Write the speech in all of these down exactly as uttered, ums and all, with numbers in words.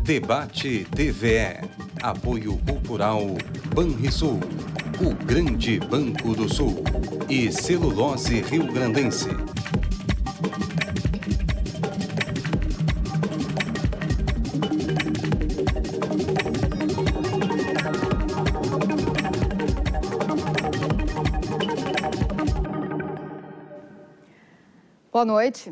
Debate T V E. Apoio Cultural Banrisul, o grande Banco do Sul e Celulose Rio-Grandense. Boa noite.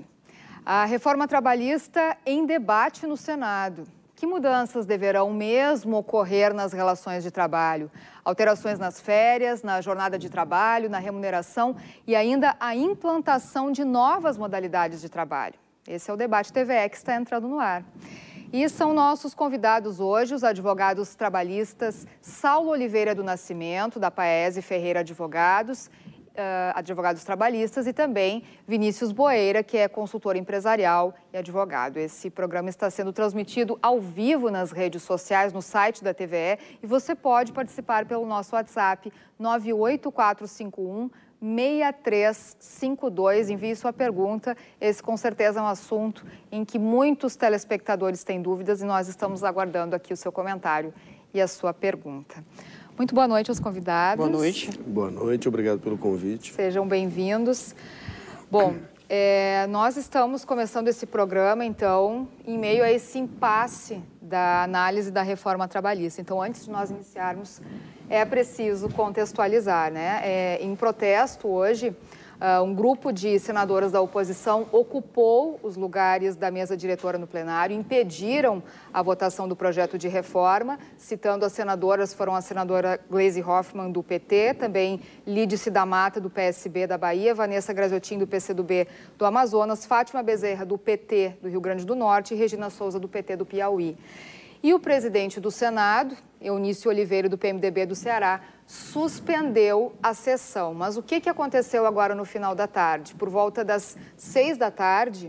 A reforma trabalhista em debate no Senado. Que mudanças deverão mesmo ocorrer nas relações de trabalho? Alterações nas férias, na jornada de trabalho, na remuneração e ainda a implantação de novas modalidades de trabalho. Esse é o Debate T V E que está entrando no ar. E são nossos convidados hoje os advogados trabalhistas Saulo Oliveira do Nascimento, da Paese Ferreira Advogados, Uh, advogados trabalhistas, e também Vinícius Boeira, que é consultor empresarial e advogado. Esse programa está sendo transmitido ao vivo nas redes sociais, no site da T V E, e você pode participar pelo nosso WhatsApp nove oito quatro cinco um, seis três cinco dois. Envie sua pergunta. Esse, com certeza, é um assunto em que muitos telespectadores têm dúvidas e nós estamos aguardando aqui o seu comentário e a sua pergunta. Muito boa noite aos convidados. Boa noite. Boa noite, obrigado pelo convite. Sejam bem-vindos. Bom, é, nós estamos começando esse programa, então, em meio a esse impasse da análise da reforma trabalhista. Então, antes de nós iniciarmos, é preciso contextualizar, né? É, em protesto hoje, uh, um grupo de senadoras da oposição ocupou os lugares da mesa diretora no plenário, impediram a votação do projeto de reforma. Citando as senadoras, foram a senadora Gleisi Hoffmann, do P T, também Lídice da Mata, do P S B da Bahia, Vanessa Graziotin, do P C do B do Amazonas, Fátima Bezerra, do P T do Rio Grande do Norte e Regina Souza, do P T do Piauí. E o presidente do Senado, Eunício Oliveira, do P M D B do Ceará, suspendeu a sessão. Mas o que, que aconteceu agora no final da tarde? Por volta das seis da tarde,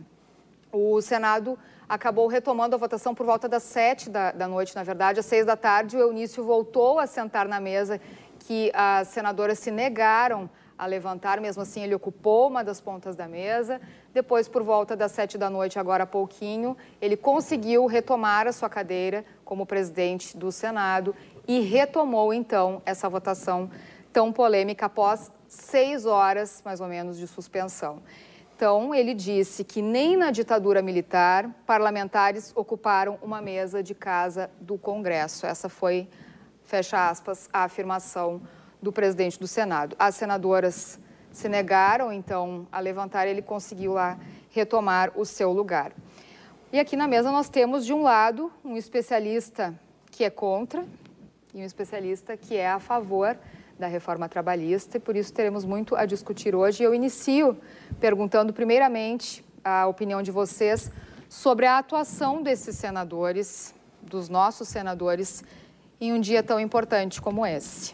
o Senado acabou retomando a votação por volta das sete da, da noite, na verdade. Às seis da tarde, o Eunício voltou a sentar na mesa que as senadoras se negaram a levantar. Mesmo assim, ele ocupou uma das pontas da mesa. Depois, por volta das sete da noite, agora há pouquinho, ele conseguiu retomar a sua cadeira como presidente do Senado e retomou, então, essa votação tão polêmica após seis horas, mais ou menos, de suspensão. Então, ele disse que nem na ditadura militar parlamentares ocuparam uma mesa de casa do Congresso. Essa foi, fecha aspas, a afirmação do presidente do Senado. As senadoras se negaram, então, a levantar, ele conseguiu lá retomar o seu lugar. E aqui na mesa nós temos, de um lado, um especialista que é contra e um especialista que é a favor da reforma trabalhista, e por isso teremos muito a discutir hoje. Eu inicio perguntando, primeiramente, a opinião de vocês sobre a atuação desses senadores, dos nossos senadores, em um dia tão importante como esse.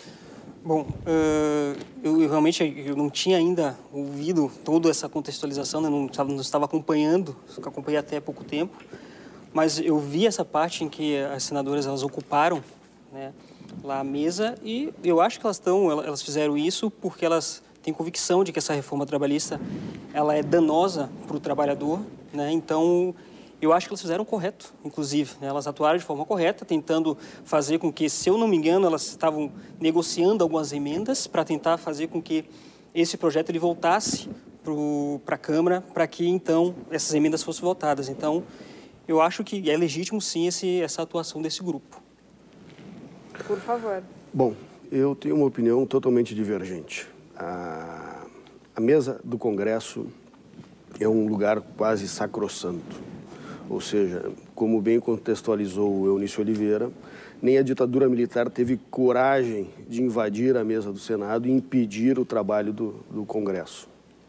Bom, uh, eu, eu realmente eu não tinha ainda ouvido toda essa contextualização, né? não, estava, não estava acompanhando, só que acompanhei até há pouco tempo, mas eu vi essa parte em que as senadoras elas ocuparam, né, lá a mesa, e eu acho que elas estão, elas fizeram isso porque elas têm convicção de que essa reforma trabalhista ela é danosa para o trabalhador, né? Então eu acho que elas fizeram correto, inclusive, né? Elas atuaram de forma correta, tentando fazer com que, se eu não me engano, elas estavam negociando algumas emendas para tentar fazer com que esse projeto ele voltasse para a Câmara, para que então essas emendas fossem votadas. Então eu acho que é legítimo sim esse, essa atuação desse grupo. Por favor. Bom, eu tenho uma opinião totalmente divergente. A, a mesa do Congresso é um lugar quase sacrossanto. Ou seja, como bem contextualizou o Eunício Oliveira, nem a ditadura militar teve coragem de invadir a mesa do Senado e impedir o trabalho do, do Congresso.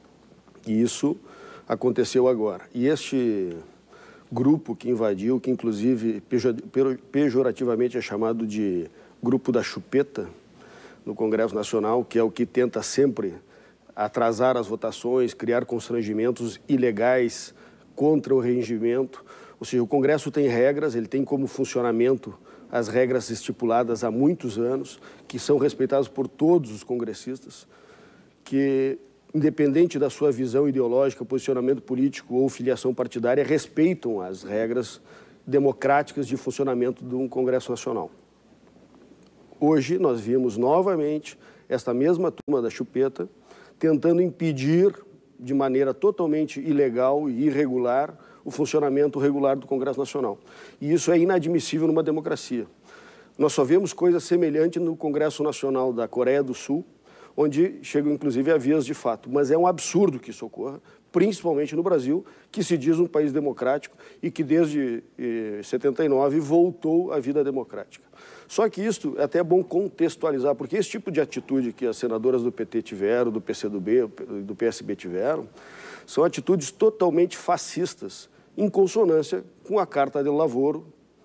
E isso aconteceu agora. E este grupo que invadiu, que inclusive pejorativamente é chamado de grupo da chupeta no Congresso Nacional, que é o que tenta sempre atrasar as votações, criar constrangimentos ilegais contra o regimento. Ou seja, o Congresso tem regras, ele tem como funcionamento as regras estipuladas há muitos anos, que são respeitadas por todos os congressistas, que, independente da sua visão ideológica, posicionamento político ou filiação partidária, respeitam as regras democráticas de funcionamento de um Congresso Nacional. Hoje nós vimos novamente esta mesma turma da chupeta tentando impedir de maneira totalmente ilegal e irregular o funcionamento regular do Congresso Nacional. E isso é inadmissível numa democracia. Nós só vemos coisa semelhante no Congresso Nacional da Coreia do Sul, onde chegam inclusive a vias de fato. Mas é um absurdo que isso ocorra, principalmente no Brasil, que se diz um país democrático e que desde eh, setenta e nove voltou à vida democrática. Só que isso é até bom contextualizar, porque esse tipo de atitude que as senadoras do P T tiveram, do P C do B, do P S B tiveram, são atitudes totalmente fascistas, em consonância com a Carta del Lavoro,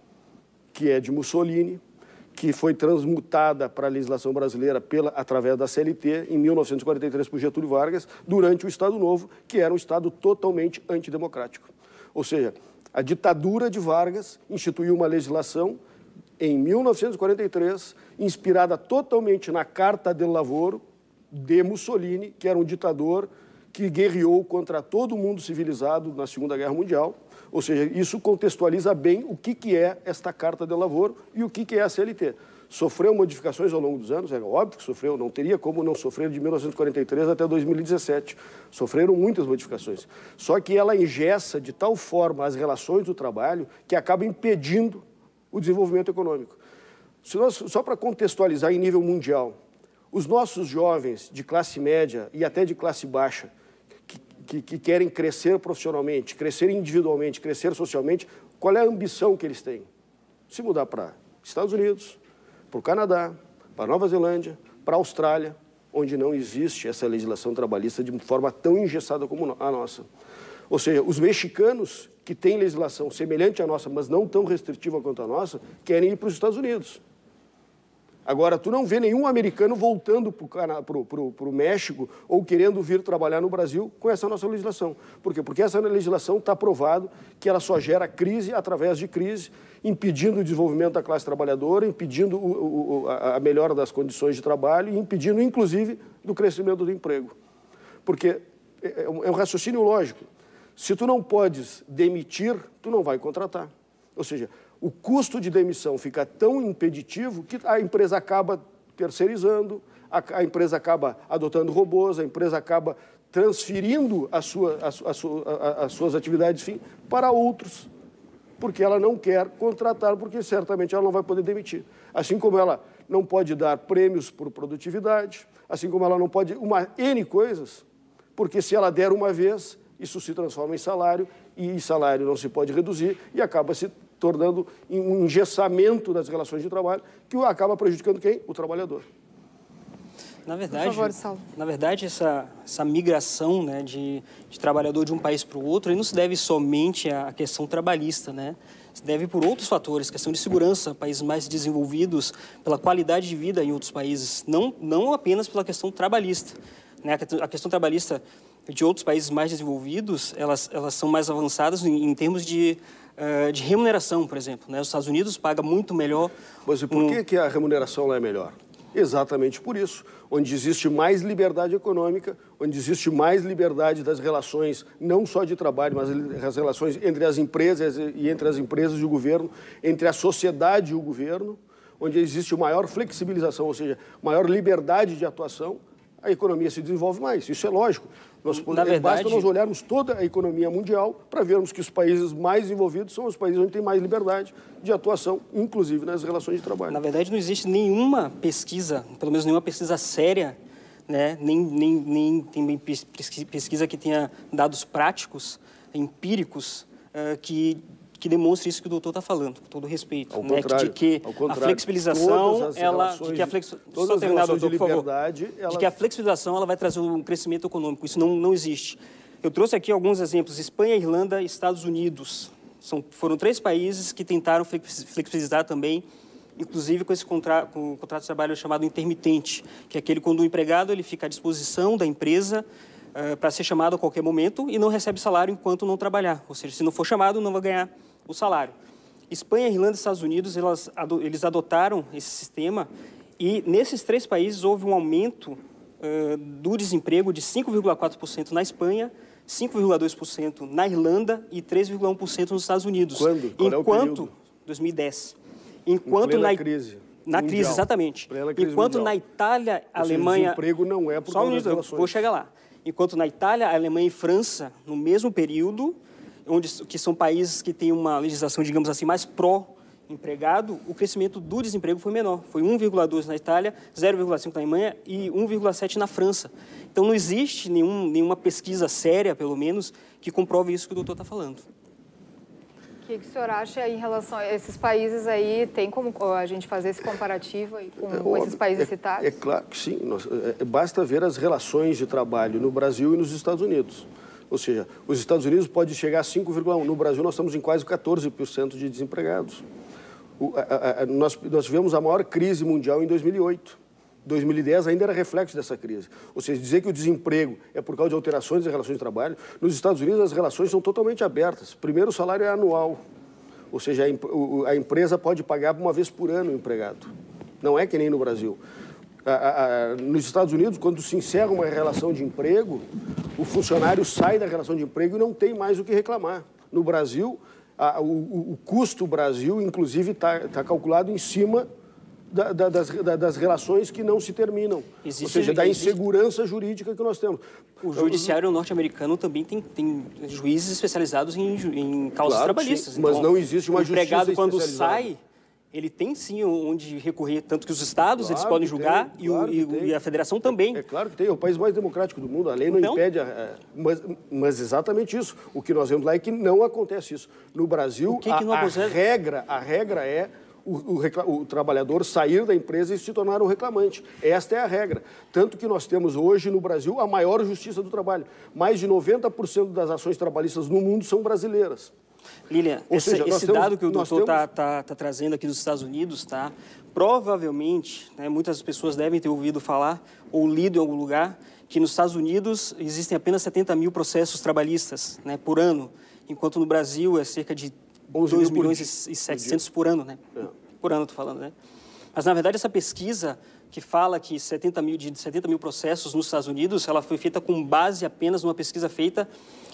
que é de Mussolini, que foi transmutada para a legislação brasileira pela, através da C L T em mil novecentos e quarenta e três por Getúlio Vargas, durante o Estado Novo, que era um Estado totalmente antidemocrático. Ou seja, a ditadura de Vargas instituiu uma legislação em mil novecentos e quarenta e três, inspirada totalmente na Carta del Lavoro de Mussolini, que era um ditador que guerreou contra todo o mundo civilizado na Segunda Guerra Mundial. Ou seja, isso contextualiza bem o que, que é esta Carta del Lavoro e o que, que é a C L T. Sofreu modificações ao longo dos anos, é óbvio que sofreu, não teria como não sofrer de mil novecentos e quarenta e três até dois mil e dezessete. Sofreram muitas modificações. Só que ela engessa de tal forma as relações do trabalho que acaba impedindo o desenvolvimento econômico. Se nós, só para contextualizar em nível mundial, os nossos jovens de classe média e até de classe baixa, que, que, que querem crescer profissionalmente, crescer individualmente, crescer socialmente, qual é a ambição que eles têm? Se mudar para Estados Unidos, para o Canadá, para Nova Zelândia, para a Austrália, onde não existe essa legislação trabalhista de forma tão engessada como a nossa. Ou seja, os mexicanos, que têm legislação semelhante à nossa, mas não tão restritiva quanto a nossa, querem ir para os Estados Unidos. Agora, tu não vê nenhum americano voltando para o México ou querendo vir trabalhar no Brasil com essa nossa legislação. Por quê? Porque essa legislação está provado que ela só gera crise através de crise, impedindo o desenvolvimento da classe trabalhadora, impedindo o, o, a melhora das condições de trabalho e impedindo, inclusive, do crescimento do emprego. Porque é um raciocínio lógico. Se tu não podes demitir, tu não vai contratar. Ou seja, o custo de demissão fica tão impeditivo que a empresa acaba terceirizando, a, a empresa acaba adotando robôs, a empresa acaba transferindo a sua, a, a, a, as suas atividades fim para outros, porque ela não quer contratar, porque certamente ela não vai poder demitir. Assim como ela não pode dar prêmios por produtividade, assim como ela não pode uma N coisas, porque se ela der uma vez, isso se transforma em salário, e salário não se pode reduzir, e acaba se tornando um engessamento das relações de trabalho, que acaba prejudicando quem? O trabalhador. Na verdade, Por favor, Saulo. na verdade essa, essa migração, né, de, de trabalhador de um país para o outro aí não se deve somente à questão trabalhista, né? Se deve por outros fatores, questão de segurança, países mais desenvolvidos, pela qualidade de vida em outros países, não, não apenas pela questão trabalhista, né? A questão trabalhista de outros países mais desenvolvidos, elas, elas são mais avançadas em, em termos de, uh, de remuneração, por exemplo, né? Os Estados Unidos pagam muito melhor... Mas e por um... que, que a remuneração lá é melhor? Exatamente por isso. Onde existe mais liberdade econômica, onde existe mais liberdade das relações, não só de trabalho, mas as relações entre as empresas e entre as empresas e o governo, entre a sociedade e o governo, onde existe maior flexibilização, ou seja, maior liberdade de atuação, a economia se desenvolve mais. Isso é lógico. Nós podemos, verdade... Basta nós olharmos toda a economia mundial para vermos que os países mais desenvolvidos são os países onde tem mais liberdade de atuação, inclusive nas relações de trabalho. Na verdade, não existe nenhuma pesquisa, pelo menos nenhuma pesquisa séria, né? nem, nem, nem tem pesquisa que tenha dados práticos, empíricos, uh, que... que demonstre isso que o doutor está falando, com todo respeito, né? de que a flexibilização, ela, de que a flex... Só terminar, doutor, por favor, ela... de que a flexibilização ela vai trazer um crescimento econômico. Isso não, não existe. Eu trouxe aqui alguns exemplos: Espanha, Irlanda, Estados Unidos. São, foram três países que tentaram flexibilizar também, inclusive com esse contra... com o contrato de trabalho chamado intermitente, que é aquele quando o empregado ele fica à disposição da empresa uh, para ser chamado a qualquer momento e não recebe salário enquanto não trabalhar. Ou seja, se não for chamado, não vai ganhar o salário. Espanha, Irlanda e Estados Unidos, elas, eles adotaram esse sistema e nesses três países houve um aumento uh, do desemprego de cinco vírgula quatro por cento na Espanha, cinco vírgula dois por cento na Irlanda e três vírgula um por cento nos Estados Unidos. Quando? Qual é o período? dois mil e dez. Enquanto em plena na crise. Na mundial. crise, exatamente. Crise Enquanto mundial. na Itália, a Ou seja, Alemanha... o desemprego não é por Só um causa minuto, das eu relações. vou chegar lá. Enquanto na Itália, a Alemanha e França, no mesmo período, onde, que são países que têm uma legislação, digamos assim, mais pró-empregado, o crescimento do desemprego foi menor. Foi um vírgula dois na Itália, zero vírgula cinco na Alemanha e um vírgula sete na França. Então, não existe nenhum, nenhuma pesquisa séria, pelo menos, que comprove isso que o doutor está falando. O que, que o senhor acha em relação a esses países aí? Tem como a gente fazer esse comparativo aí com, É, com esses países é, citados? É claro que sim. Nós, é, basta ver as relações de trabalho no Brasil e nos Estados Unidos. Ou seja, os Estados Unidos pode chegar a cinco vírgula um por cento. No Brasil, nós estamos em quase quatorze por cento de desempregados. O, a, a, nós, nós tivemos a maior crise mundial em dois mil e oito. dois mil e dez ainda era reflexo dessa crise. Ou seja, dizer que o desemprego é por causa de alterações das relações de trabalho, nos Estados Unidos as relações são totalmente abertas. Primeiro, o salário é anual. Ou seja, a, a empresa pode pagar uma vez por ano o empregado. Não é que nem no Brasil. A, a, a, nos Estados Unidos, quando se encerra uma relação de emprego, o funcionário sai da relação de emprego e não tem mais o que reclamar. No Brasil, a, o, o custo Brasil, inclusive, está tá calculado em cima Da, da, das, da, das relações que não se terminam. Existe, ou seja, da insegurança existe... jurídica que nós temos. O judiciário norte-americano também tem, tem juízes especializados em, em causas claro, trabalhistas. Sim, mas então, não existe uma justiça especializada. O empregado, quando especializada. sai, ele tem sim onde recorrer, tanto que os estados Claro eles podem que julgar tem, e, claro o, que e, tem. e a federação também. É, é claro que tem, é o país mais democrático do mundo, a lei não então, impede, a, a, mas, mas exatamente isso. O que nós vemos lá é que não acontece isso. No Brasil, que que não a, a, regra, a regra é O, o, o trabalhador sair da empresa e se tornar um reclamante. Esta é a regra. Tanto que nós temos hoje no Brasil a maior justiça do trabalho. Mais de noventa por cento das ações trabalhistas no mundo são brasileiras. Lilian, esse, seja, esse temos, dado que o doutor está temos... tá, tá trazendo aqui dos Estados Unidos, tá? Provavelmente, né, muitas pessoas devem ter ouvido falar ou lido em algum lugar que nos Estados Unidos existem apenas setenta mil processos trabalhistas, né, por ano, enquanto no Brasil é cerca de dois milhões e setecentos por ano, né? É. Por ano, estou falando, né? Mas, na verdade, essa pesquisa que fala que setenta mil, de setenta mil processos nos Estados Unidos, ela foi feita com base apenas numa pesquisa feita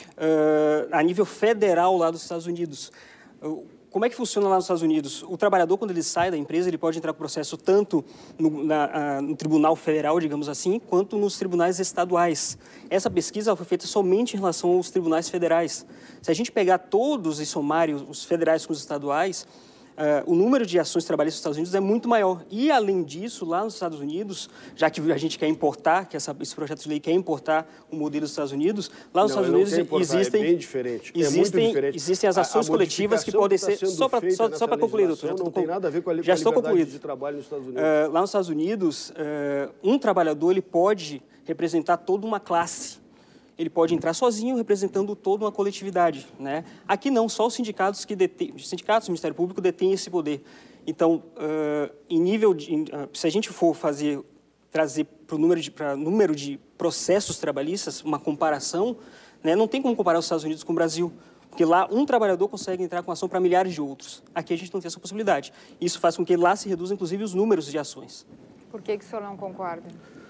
uh, a nível federal lá dos Estados Unidos. Uh, Como é que funciona lá nos Estados Unidos? O trabalhador, quando ele sai da empresa, ele pode entrar com processo tanto no, na, no Tribunal Federal, digamos assim, quanto nos tribunais estaduais. Essa pesquisa foi feita somente em relação aos tribunais federais. Se a gente pegar todos e somar os federais com os estaduais, Uh, o número de ações trabalhistas nos Estados Unidos é muito maior. E, além disso, lá nos Estados Unidos, já que a gente quer importar, que essa, esse projeto de lei quer importar o modelo dos Estados Unidos, lá nos não, Estados Unidos importar, existem, é bem diferente. Existem, é muito diferente. existem as ações a, a coletivas que podem ser... Só para só, só para concluir, doutor. Já não tô, tem nada a ver com a, já com a estou liberdade concluído. de trabalho nos Estados Unidos. Uh, lá nos Estados Unidos, uh, um trabalhador ele pode representar toda uma classe. Ele pode entrar sozinho, representando toda uma coletividade, né? Aqui não, só os sindicatos que detêm, os sindicatos do Ministério Público detêm esse poder. Então, uh, em nível de, uh, se a gente for fazer, trazer para o número de, para número de processos trabalhistas, uma comparação, né? Não tem como comparar os Estados Unidos com o Brasil, porque lá um trabalhador consegue entrar com ação para milhares de outros. Aqui a gente não tem essa possibilidade. Isso faz com que lá se reduza, inclusive, os números de ações. Por que que o senhor não concorda?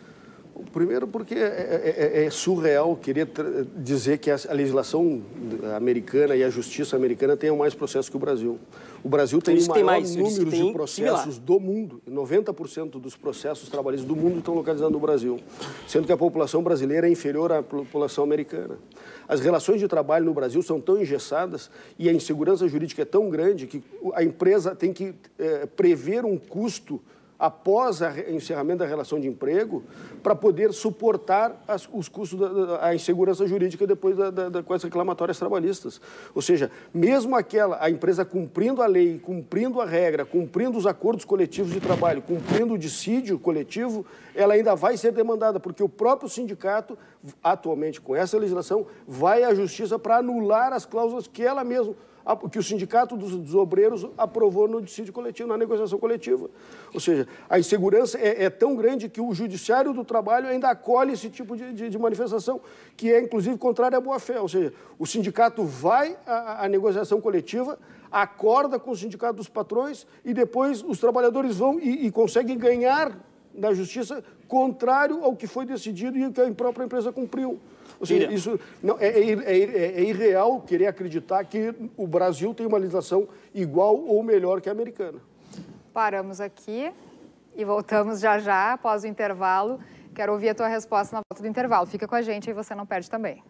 Primeiro porque é, é, é surreal querer dizer que a legislação americana e a justiça americana tenham mais processos que o Brasil. O Brasil tem o maior mais, número de tem processos similar. do mundo. noventa por cento dos processos trabalhistas do mundo estão localizados no Brasil, sendo que a população brasileira é inferior à população americana. As relações de trabalho no Brasil são tão engessadas e a insegurança jurídica é tão grande que a empresa tem que é, prever um custo após o encerramento da relação de emprego, para poder suportar as, os custos da, da a insegurança jurídica depois da, da, da, com as reclamatórias trabalhistas. Ou seja, mesmo aquela, a empresa cumprindo a lei, cumprindo a regra, cumprindo os acordos coletivos de trabalho, cumprindo o dissídio coletivo, ela ainda vai ser demandada, porque o próprio sindicato, atualmente com essa legislação, vai à justiça para anular as cláusulas que ela mesma, que o sindicato dos, dos obreiros aprovou no dissídio coletivo, na negociação coletiva. Ou seja, a insegurança é, é tão grande que o judiciário do trabalho ainda acolhe esse tipo de, de, de manifestação, que é, inclusive, contrária à boa-fé. Ou seja, o sindicato vai à, à negociação coletiva, acorda com o sindicato dos patrões e depois os trabalhadores vão e, e conseguem ganhar da Justiça contrário ao que foi decidido e que a própria empresa cumpriu. Ou seja, isso não, é, é, é, é irreal querer acreditar que o Brasil tem uma legislação igual ou melhor que a americana. Paramos aqui e voltamos já já, após o intervalo. Quero ouvir a tua resposta na volta do intervalo. Fica com a gente e você não perde também.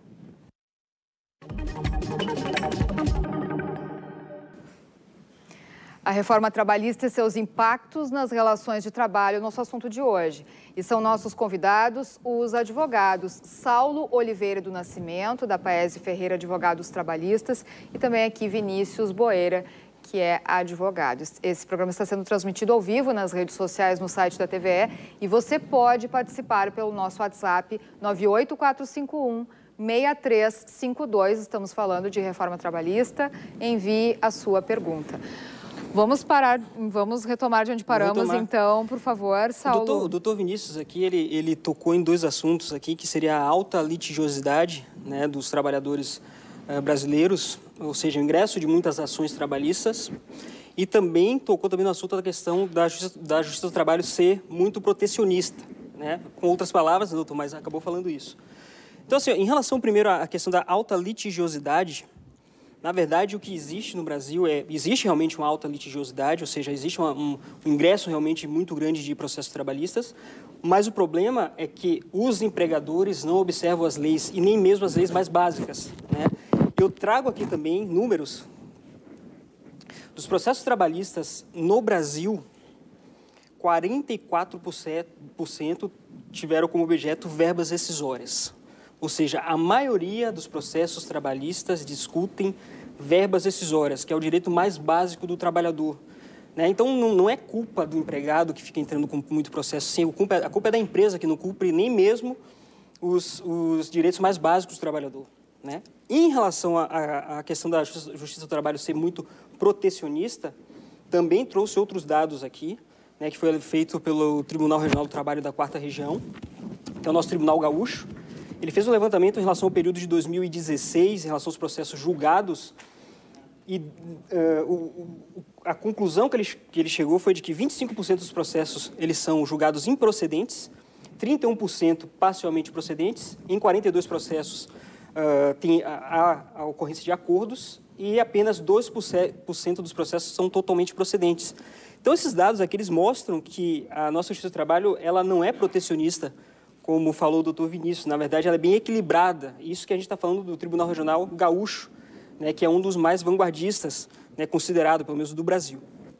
A reforma trabalhista e seus impactos nas relações de trabalho é o nosso assunto de hoje. E são nossos convidados os advogados Saulo Oliveira do Nascimento, da Paese Ferreira Advogados Trabalhistas, e também aqui Vinícius Boeira, que é advogado. Esse programa está sendo transmitido ao vivo nas redes sociais, no site da T V E, e você pode participar pelo nosso WhatsApp nove oito quatro cinco um, seis três cinco dois. Estamos falando de reforma trabalhista. Envie a sua pergunta. Vamos parar, vamos retomar de onde paramos, então, por favor, Saulo. O doutor, o doutor Vinícius aqui, ele, ele tocou em dois assuntos aqui, que seria a alta litigiosidade, né, dos trabalhadores uh, brasileiros, ou seja, o ingresso de muitas ações trabalhistas, e também tocou também no assunto da questão da Justiça, da Justiça do Trabalho ser muito protecionista, né? Com outras palavras, doutor, mas acabou falando isso. Então, assim, em relação primeiro à questão da alta litigiosidade, na verdade, o que existe no Brasil é... Existe realmente uma alta litigiosidade, ou seja, existe uma, um, um ingresso realmente muito grande de processos trabalhistas, mas o problema é que os empregadores não observam as leis, e nem mesmo as leis mais básicas, né? Eu trago aqui também números dos processos trabalhistas no Brasil. quarenta e quatro por cento tiveram como objeto verbas rescisórias. Ou seja, a maioria dos processos trabalhistas discutem verbas rescisórias, que é o direito mais básico do trabalhador, né? Então, não, não é culpa do empregado que fica entrando com muito processo, sim, a culpa, a culpa é da empresa que não cumpre nem mesmo os, os direitos mais básicos do trabalhador, né? Em relação à questão da justiça, justiça do trabalho ser muito protecionista, também trouxe outros dados aqui, né, que foi feito pelo Tribunal Regional do Trabalho da quarta Região, que é o nosso Tribunal Gaúcho. Ele fez um levantamento em relação ao período de dois mil e dezesseis, em relação aos processos julgados, e uh, o, o, a conclusão que ele, que ele chegou foi de que vinte e cinco por cento dos processos eles são julgados improcedentes, trinta e um por cento parcialmente procedentes, em quarenta e dois processos uh, tem a, a, a ocorrência de acordos e apenas dois por cento dos processos são totalmente procedentes. Então, esses dados aqui eles mostram que a nossa Justiça do Trabalho ela não é protecionista, como falou o doutor Vinícius. Na verdade, ela é bem equilibrada. Isso que a gente está falando do Tribunal Regional Gaúcho, né, que é um dos mais vanguardistas, né, considerado, pelo menos, do Brasil.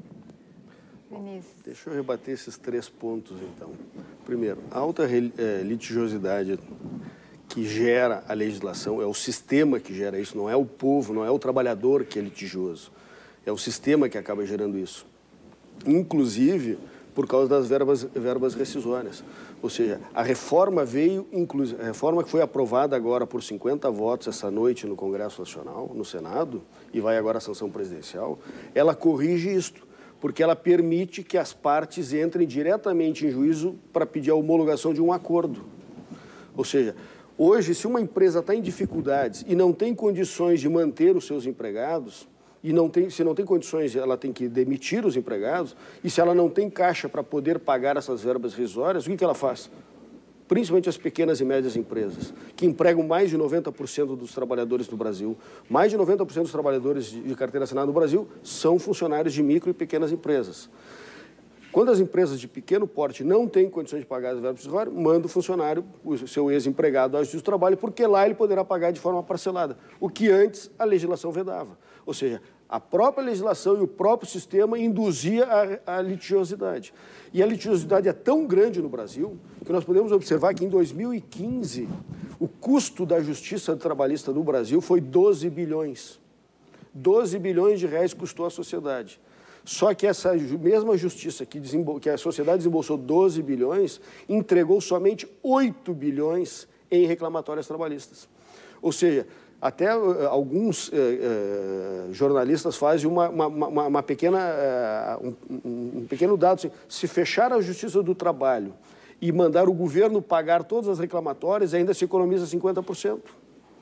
Vinícius. Deixa eu rebater esses três pontos, então. Primeiro, a alta é, litigiosidade que gera a legislação, é o sistema que gera isso, não é o povo, não é o trabalhador que é litigioso. É o sistema que acaba gerando isso. Inclusive, por causa das verbas, verbas rescisórias. Ou seja, a reforma veio, a reforma que foi aprovada agora por cinquenta votos essa noite no Congresso Nacional, no Senado, e vai agora à sanção presidencial, ela corrige isto, porque ela permite que as partes entrem diretamente em juízo para pedir a homologação de um acordo. Ou seja, hoje, se uma empresa está em dificuldades e não tem condições de manter os seus empregados, e não tem, se não tem condições, ela tem que demitir os empregados, e se ela não tem caixa para poder pagar essas verbas rescisórias, o que, que ela faz? Principalmente as pequenas e médias empresas, que empregam mais de noventa por cento dos trabalhadores do Brasil. Mais de noventa por cento dos trabalhadores de carteira assinada no Brasil são funcionários de micro e pequenas empresas. Quando as empresas de pequeno porte não têm condições de pagar as verbas rescisórias, manda o funcionário, o seu ex-empregado, à Justiça do Trabalho, porque lá ele poderá pagar de forma parcelada, o que antes a legislação vedava. Ou seja, a própria legislação e o próprio sistema induzia a, a litigiosidade. E a litigiosidade é tão grande no Brasil que nós podemos observar que em dois mil e quinze o custo da justiça trabalhista no Brasil foi doze bilhões. doze bilhões de reais custou à sociedade. Só que essa mesma justiça que, que a sociedade desembolsou doze bilhões, entregou somente oito bilhões em reclamatórias trabalhistas. Ou seja, até uh, alguns uh, uh, jornalistas fazem uma, uma, uma, uma pequena, uh, um, um pequeno dado. Assim, se fechar a Justiça do Trabalho e mandar o governo pagar todas as reclamatórias, ainda se economiza cinquenta por cento.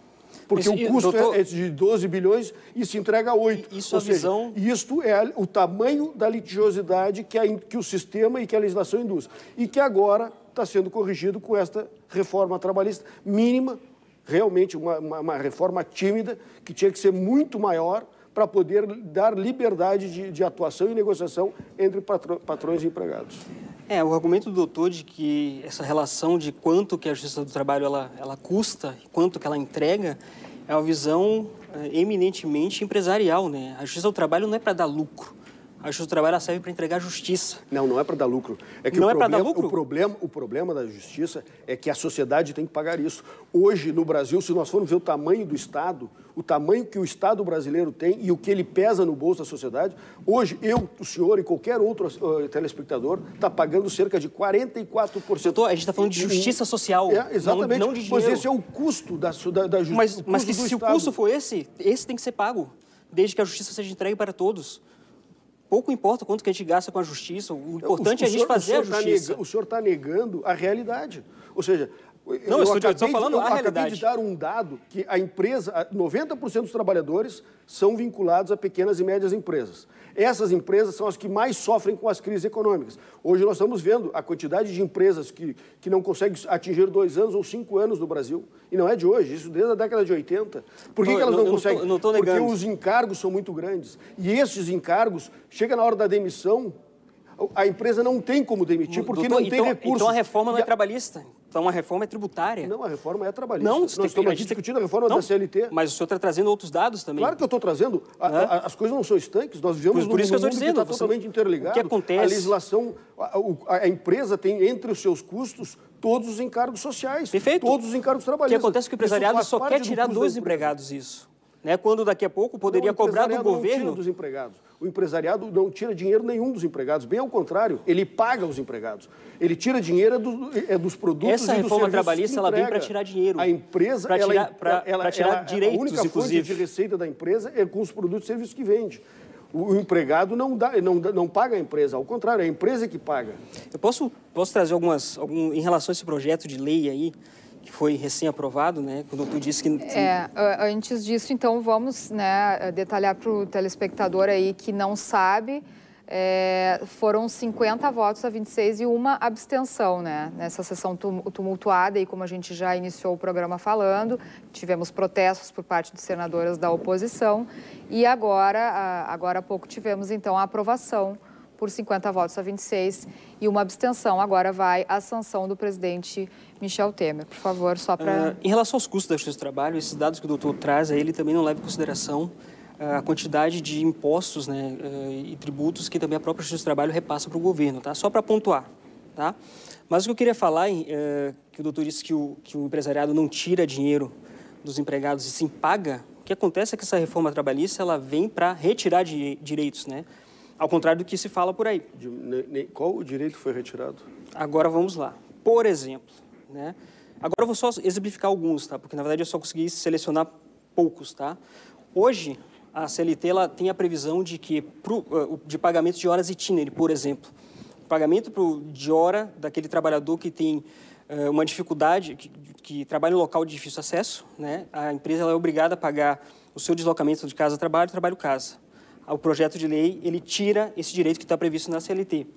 Porque isso, o custo doutor, é de doze bilhões e se entrega a oito. Isso Ou a visão... seja, isto é o tamanho da litigiosidade que, a, que o sistema e que a legislação induz. E que agora está sendo corrigido com esta reforma trabalhista mínima, realmente uma, uma, uma reforma tímida, que tinha que ser muito maior para poder dar liberdade de, de atuação e negociação entre patro, patrões e empregados. É, o argumento do doutor de que essa relação de quanto que a Justiça do Trabalho ela, ela custa, quanto que ela entrega, é uma visão é, eminentemente empresarial, né? A Justiça do Trabalho não é para dar lucro. A Justiça do Trabalho ela serve para entregar justiça. Não, não é para dar lucro. É que não o é para problema, dar lucro? O problema, o problema da justiça é que a sociedade tem que pagar isso. Hoje, no Brasil, se nós formos ver o tamanho do Estado, o tamanho que o Estado brasileiro tem e o que ele pesa no bolso da sociedade, hoje, eu, o senhor e qualquer outro uh, telespectador está pagando cerca de quarenta e quatro por cento. Doutor, a gente está falando de justiça social, é, exatamente, não, não de dinheiro. Mas esse é o custo da, da, da justiça. Mas, mas que, se Estado. o custo for esse, esse tem que ser pago, desde que a justiça seja entregue para todos. Pouco importa quanto que a gente gasta com a justiça, o importante o, o é a gente senhor, fazer a justiça. Tá o senhor está negando a realidade. Ou seja, não, eu, eu estou, estou falando de, eu a acabei realidade. de dar um dado que a empresa, noventa por cento dos trabalhadores são vinculados a pequenas e médias empresas. Essas empresas são as que mais sofrem com as crises econômicas. Hoje nós estamos vendo a quantidade de empresas que, que não conseguem atingir dois anos ou cinco anos no Brasil. E não é de hoje, isso desde a década de oitenta. Por que, não, que elas não, não conseguem? Não tô, não tô Porque os encargos são muito grandes. E esses encargos, chega na hora da demissão, a empresa não tem como demitir porque Doutor, não tem então, recursos. Então a reforma não e é trabalhista. Então a reforma é tributária. Não, a reforma é trabalhista. Não, Nós tem, estamos a aqui gente discutindo a reforma não, da C L T. Mas o senhor está trazendo outros dados também. Claro que eu estou trazendo. A, é? a, as coisas não são estanques. Nós vivemos por, por num isso que eu mundo dizendo, que está totalmente interligado. O que acontece? A legislação, a, a empresa tem entre os seus custos todos os encargos sociais. Perfeito. Todos os encargos O trabalhistas. que acontece é que o empresariado só quer tirar do dos empregados isso. Né? Quando daqui a pouco poderia não, cobrar do governo... Não tira dos empregados. O empresariado não tira dinheiro nenhum dos empregados. Bem ao contrário, ele paga os empregados. Ele tira dinheiro é, do, é dos produtos Essa e dos reforma trabalhista ela vem para tirar dinheiro. A empresa... Para tirar, ela, pra, ela, pra tirar ela, direitos, a única inclusive. fonte de receita da empresa é com os produtos e serviços que vende. O empregado não, dá, não, não paga a empresa, ao contrário, é a empresa que paga. Eu posso, posso trazer algumas... Algum, em relação a esse projeto de lei aí, que foi recém-aprovado, né? Quando tu disse que... É, antes disso, então, vamos, né, detalhar para o telespectador aí que não sabe, é, foram cinquenta votos a vinte e seis e uma abstenção, né? Nessa sessão tumultuada, e como a gente já iniciou o programa falando, tivemos protestos por parte de senadoras da oposição, e agora, agora há pouco, tivemos, então, a aprovação por cinquenta votos a vinte e seis e uma abstenção. Agora vai a sanção do presidente Michel Temer. Por favor, só para... Uh, em relação aos custos da Justiça do Trabalho, esses dados que o doutor traz, ele também não leva em consideração uh, a quantidade de impostos, né, uh, e tributos que também a própria Justiça do Trabalho repassa para o governo, tá? Só para pontuar, tá? Mas o que eu queria falar, uh, que o doutor disse que o, que o empresariado não tira dinheiro dos empregados e sim paga, o que acontece é que essa reforma trabalhista ela vem para retirar di direitos, né? Ao contrário do que se fala por aí. De, qual o direito foi retirado? Agora vamos lá. Por exemplo, né? Agora eu vou só exemplificar alguns, tá? Porque na verdade eu só consegui selecionar poucos, tá? Hoje a C L T ela tem a previsão de que pro, de pagamento de horas itinerary, por exemplo, pagamento pro, de hora daquele trabalhador que tem uh, uma dificuldade, que, que trabalha em um local de difícil acesso, né? A empresa ela é obrigada a pagar o seu deslocamento de casa a trabalho, trabalho-casa. O projeto de lei, ele tira esse direito que está previsto na C L T.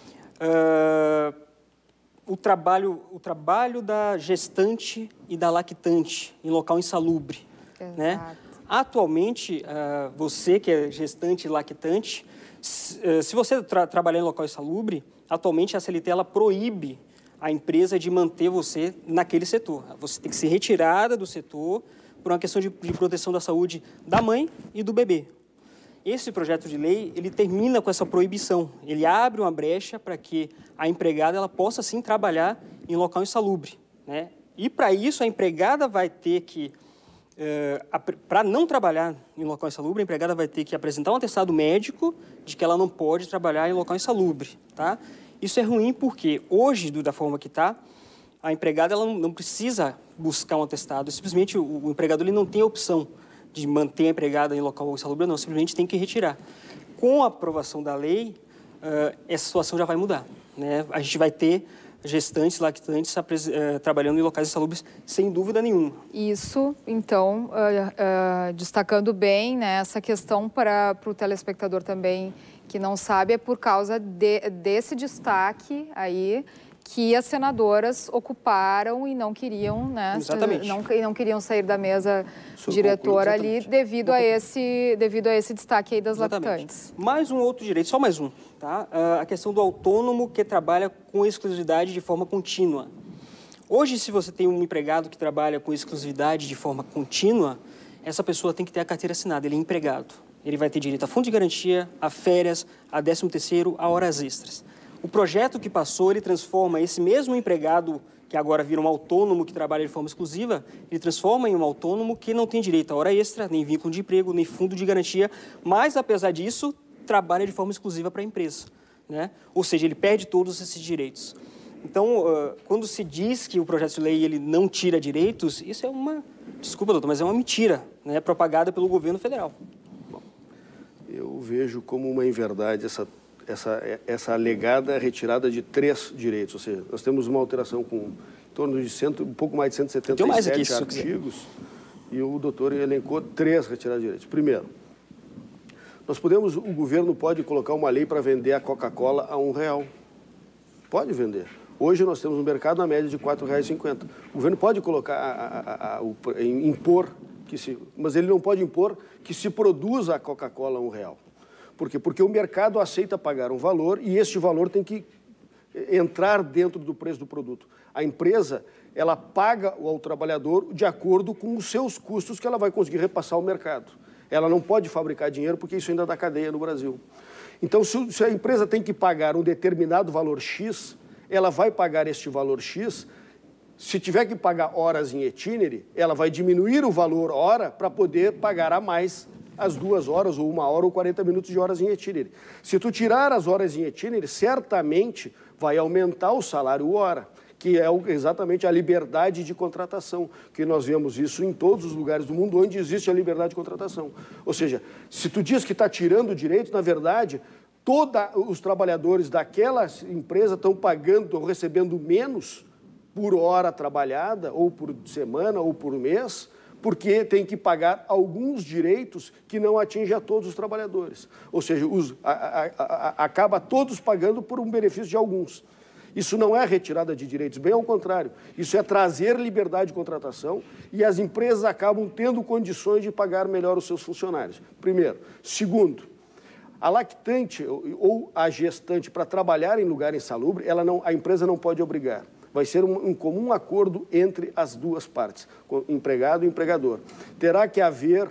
Uh, o, trabalho, o trabalho da gestante e da lactante em local insalubre. Né? Atualmente, uh, você que é gestante e lactante, se, uh, se você tra trabalhar em local insalubre, atualmente a C L T ela proíbe a empresa de manter você naquele setor. Você tem que ser retirada do setor por uma questão de, de proteção da saúde da mãe e do bebê. Esse projeto de lei, ele termina com essa proibição. Ele abre uma brecha para que a empregada ela possa, sim, trabalhar em local insalubre, né? E, para isso, a empregada vai ter que, eh, para não trabalhar em local insalubre, a empregada vai ter que apresentar um atestado médico de que ela não pode trabalhar em local insalubre, tá? Isso é ruim porque, hoje, da forma que está, a empregada ela não precisa buscar um atestado. Simplesmente, o, o empregador ele não tem a opção de manter a empregada em local insalubre, não, simplesmente tem que retirar. Com a aprovação da lei, uh, essa situação já vai mudar, né? A gente vai ter gestantes, lactantes, eh, trabalhando em locais insalubres, sem dúvida nenhuma. Isso, então, uh, uh, destacando bem, né, essa questão para o telespectador também que não sabe, é por causa de, desse destaque aí que as senadoras ocuparam e não queriam, né, exatamente. Não, não queriam sair da mesa Isso diretora conclui, ali devido a, esse, devido a esse destaque aí das Exatamente. lactantes. Mais um outro direito, só mais um, tá? Uh, a questão do autônomo que trabalha com exclusividade de forma contínua. Hoje, se você tem um empregado que trabalha com exclusividade de forma contínua, essa pessoa tem que ter a carteira assinada, ele é empregado. Ele vai ter direito a fundo de garantia, a férias, a décimo terceiro, a horas extras. O projeto que passou, ele transforma esse mesmo empregado, que agora vira um autônomo que trabalha de forma exclusiva, ele transforma em um autônomo que não tem direito a hora extra, nem vínculo de emprego, nem fundo de garantia, mas, apesar disso, trabalha de forma exclusiva para a empresa, né? Ou seja, ele perde todos esses direitos. Então, uh, quando se diz que o projeto de lei ele não tira direitos, isso é uma, desculpa, doutor, mas é uma mentira, né, propagada pelo governo federal. Eu vejo como uma inverdade essa, essa, essa alegada retirada de três direitos. Ou seja, nós temos uma alteração com em torno de cento, um pouco mais de cento e setenta e sete artigos e o doutor elencou três retiradas de direitos. Primeiro, nós podemos, o governo pode colocar uma lei para vender a Coca-Cola a um real. Pode vender. Hoje nós temos um mercado na média de quatro reais e cinquenta centavos. O governo pode colocar, a, a, a, o, impor, que se, mas ele não pode impor que se produza a Coca-Cola a um real. Por quê? Porque o mercado aceita pagar um valor e este valor tem que entrar dentro do preço do produto. A empresa, ela paga ao trabalhador de acordo com os seus custos que ela vai conseguir repassar ao mercado. Ela não pode fabricar dinheiro porque isso ainda dá cadeia no Brasil. Então, se, se a empresa tem que pagar um determinado valor X, ela vai pagar este valor X. Se tiver que pagar horas em itinerary, ela vai diminuir o valor hora para poder pagar a mais as duas horas, ou uma hora, ou quarenta minutos de horas em itinerary. Se tu tirar as horas em itinerary, certamente vai aumentar o salário hora, que é exatamente a liberdade de contratação, que nós vemos isso em todos os lugares do mundo onde existe a liberdade de contratação. Ou seja, se tu diz que está tirando direitos, na verdade, todos os trabalhadores daquela empresa estão pagando, estão recebendo menos por hora trabalhada, ou por semana, ou por mês, porque tem que pagar alguns direitos que não atingem a todos os trabalhadores. Ou seja, os, a, a, a, acaba todos pagando por um benefício de alguns. Isso não é retirada de direitos, bem ao contrário. Isso é trazer liberdade de contratação e as empresas acabam tendo condições de pagar melhor os seus funcionários. Primeiro. Segundo, a lactante ou a gestante, para trabalhar em lugar insalubre, ela não, a empresa não pode obrigar. Vai ser um, um comum acordo entre as duas partes, empregado e empregador. Terá que haver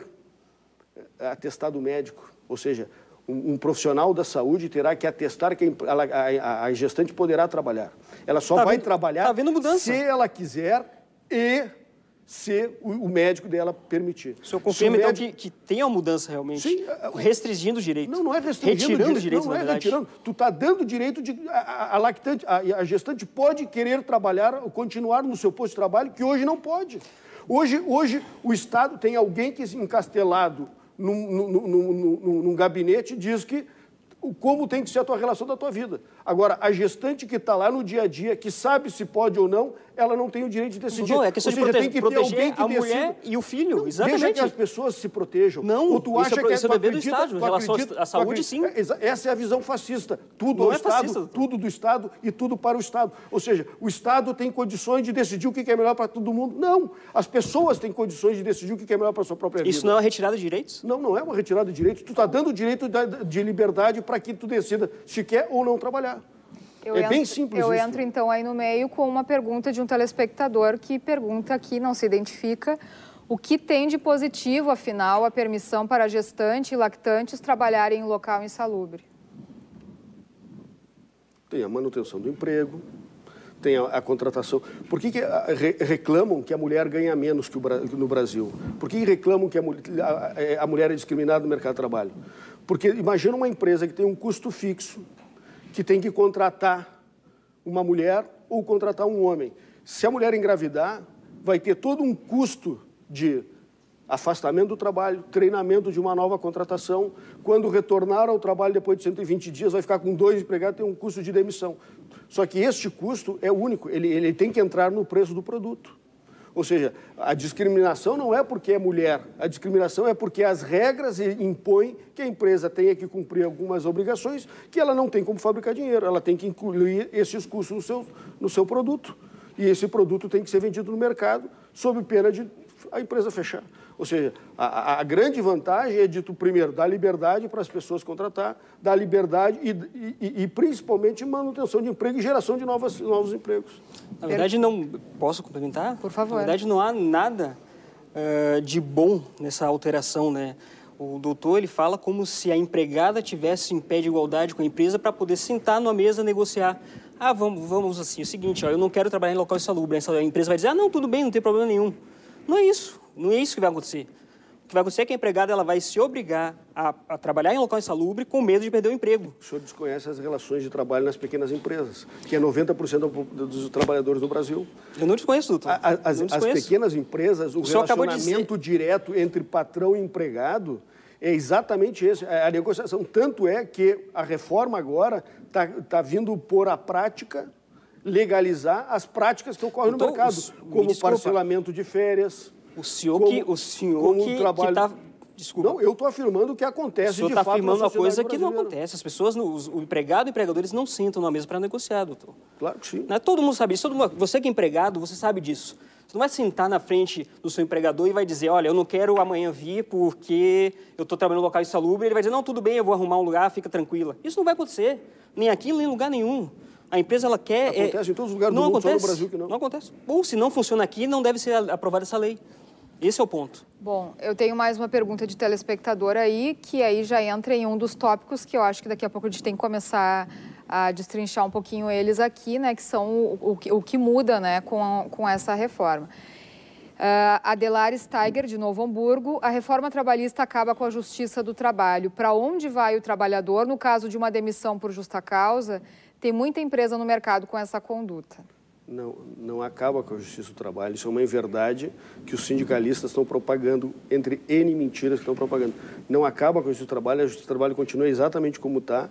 atestado médico, ou seja, um, um profissional da saúde terá que atestar que a, a, a gestante poderá trabalhar. Ela só tá vai vendo, trabalhar tá vendo mudança. se ela quiser e se o, o médico dela permitir. O senhor confirma, o então, médico... que, que tem uma mudança realmente? Sim. Restringindo os direitos? Não, não é restringindo. Retirando os direitos, não na é verdade. retirando. Tu está dando direito de... A, a, lactante, a, a gestante pode querer trabalhar, continuar no seu posto de trabalho, que hoje não pode. Hoje, hoje o Estado tem alguém que, encastelado num, num, num, num, num gabinete, diz que como tem que ser a tua relação da tua vida. Agora, a gestante que está lá no dia a dia, que sabe se pode ou não, ela não tem o direito de decidir. Não, é questão ou seja, de prote tem que proteger ter alguém que a decida. mulher e o filho, não, exatamente. Deixa que as pessoas se protejam. Não, ou tu acha isso é, que isso é dever do acredita, Estado, em relação acredita, à saúde, sim. Essa é a visão fascista. Tudo Não ao é Estado, fascista, tudo do Estado e tudo para o Estado. Ou seja, o Estado tem condições de decidir o que é melhor para todo mundo. Não, as pessoas têm condições de decidir o que é melhor para a sua própria vida. Isso não é uma retirada de direitos? Não, não é uma retirada de direitos. Tu está dando direito de liberdade para que tu decida se quer ou não trabalhar. Eu é entro, bem simples eu isso. Eu entro, então, aí no meio com uma pergunta de um telespectador que pergunta aqui, não se identifica, o que tem de positivo, afinal, a permissão para gestante e lactantes trabalharem em local insalubre? Tem a manutenção do emprego, tem a, a contratação. Por que, que a, re, reclamam que a mulher ganha menos que o, no Brasil? Por que reclamam que a, a, a mulher é discriminada no mercado de trabalho? Porque imagina uma empresa que tem um custo fixo, que tem que contratar uma mulher ou contratar um homem. Se a mulher engravidar, vai ter todo um custo de afastamento do trabalho, treinamento de uma nova contratação. Quando retornar ao trabalho depois de cento e vinte dias, vai ficar com dois empregados, tem um custo de demissão. Só que este custo é único, ele, ele tem que entrar no preço do produto. Ou seja, a discriminação não é porque é mulher, a discriminação é porque as regras impõem que a empresa tenha que cumprir algumas obrigações que ela não tem como fabricar dinheiro, ela tem que incluir esses custos no seu, no seu produto. E esse produto tem que ser vendido no mercado sob pena de a empresa fechar. Ou seja, a, a grande vantagem é, dito primeiro, dar liberdade para as pessoas contratar, dar liberdade e, e, e principalmente manutenção de emprego e geração de novas, novos empregos. Na verdade, não... Posso complementar? Por favor. Na verdade, não há nada uh, de bom nessa alteração, né? O doutor, ele fala como se a empregada tivesse em pé de igualdade com a empresa para poder sentar numa mesa e negociar. Ah, vamos, vamos assim, é o seguinte, ó, eu não quero trabalhar em local insalubre. A empresa vai dizer, ah, não, tudo bem, não tem problema nenhum. Não é isso. Não é isso que vai acontecer. O que vai acontecer é que a empregada ela vai se obrigar a, a trabalhar em local insalubre com medo de perder o emprego. O senhor desconhece as relações de trabalho nas pequenas empresas, que é noventa por cento dos trabalhadores do Brasil. Eu não desconheço, doutor. A, as, não desconheço. As pequenas empresas, o, o relacionamento direto entre patrão e empregado é exatamente esse, a negociação. Tanto é que a reforma agora está tá vindo pôr à prática, legalizar as práticas que ocorrem então, no mercado, os, como parcelamento de férias. O senhor como, que o senhor que, trabalho... que tá... Desculpa. Não, eu estou afirmando que acontece de fato. O senhor está afirmando uma coisa que não acontece. As pessoas, os, o empregado e empregadores não sentam na mesa para negociar, doutor. Claro que sim. Não é, todo mundo sabe isso. Todo mundo, você que é empregado, você sabe disso. Você não vai sentar na frente do seu empregador e vai dizer, olha, eu não quero amanhã vir porque eu estou trabalhando no local insalubre. Ele vai dizer, não, tudo bem, eu vou arrumar um lugar, fica tranquila. Isso não vai acontecer. Nem aqui, nem em lugar nenhum. A empresa, ela quer... Acontece é... em todos os lugares não do mundo, acontece. Só no Brasil que não. Não acontece. Ou se não funciona aqui, não deve ser aprovada essa lei. Esse é o ponto. Bom, eu tenho mais uma pergunta de telespectador aí, que aí já entra em um dos tópicos que eu acho que daqui a pouco a gente tem que começar a destrinchar um pouquinho eles aqui, né, que são o, o, que, o que muda, né, com, com essa reforma. Uh, Adelar Steiger, de Novo Hamburgo, a reforma trabalhista acaba com a justiça do trabalho. Para onde vai o trabalhador no caso de uma demissão por justa causa? Tem muita empresa no mercado com essa conduta. Não, não acaba com a justiça do trabalho. Isso é uma inverdade que os sindicalistas estão propagando, entre N mentiras que estão propagando. Não acaba com a justiça do trabalho, a justiça do trabalho continua exatamente como está,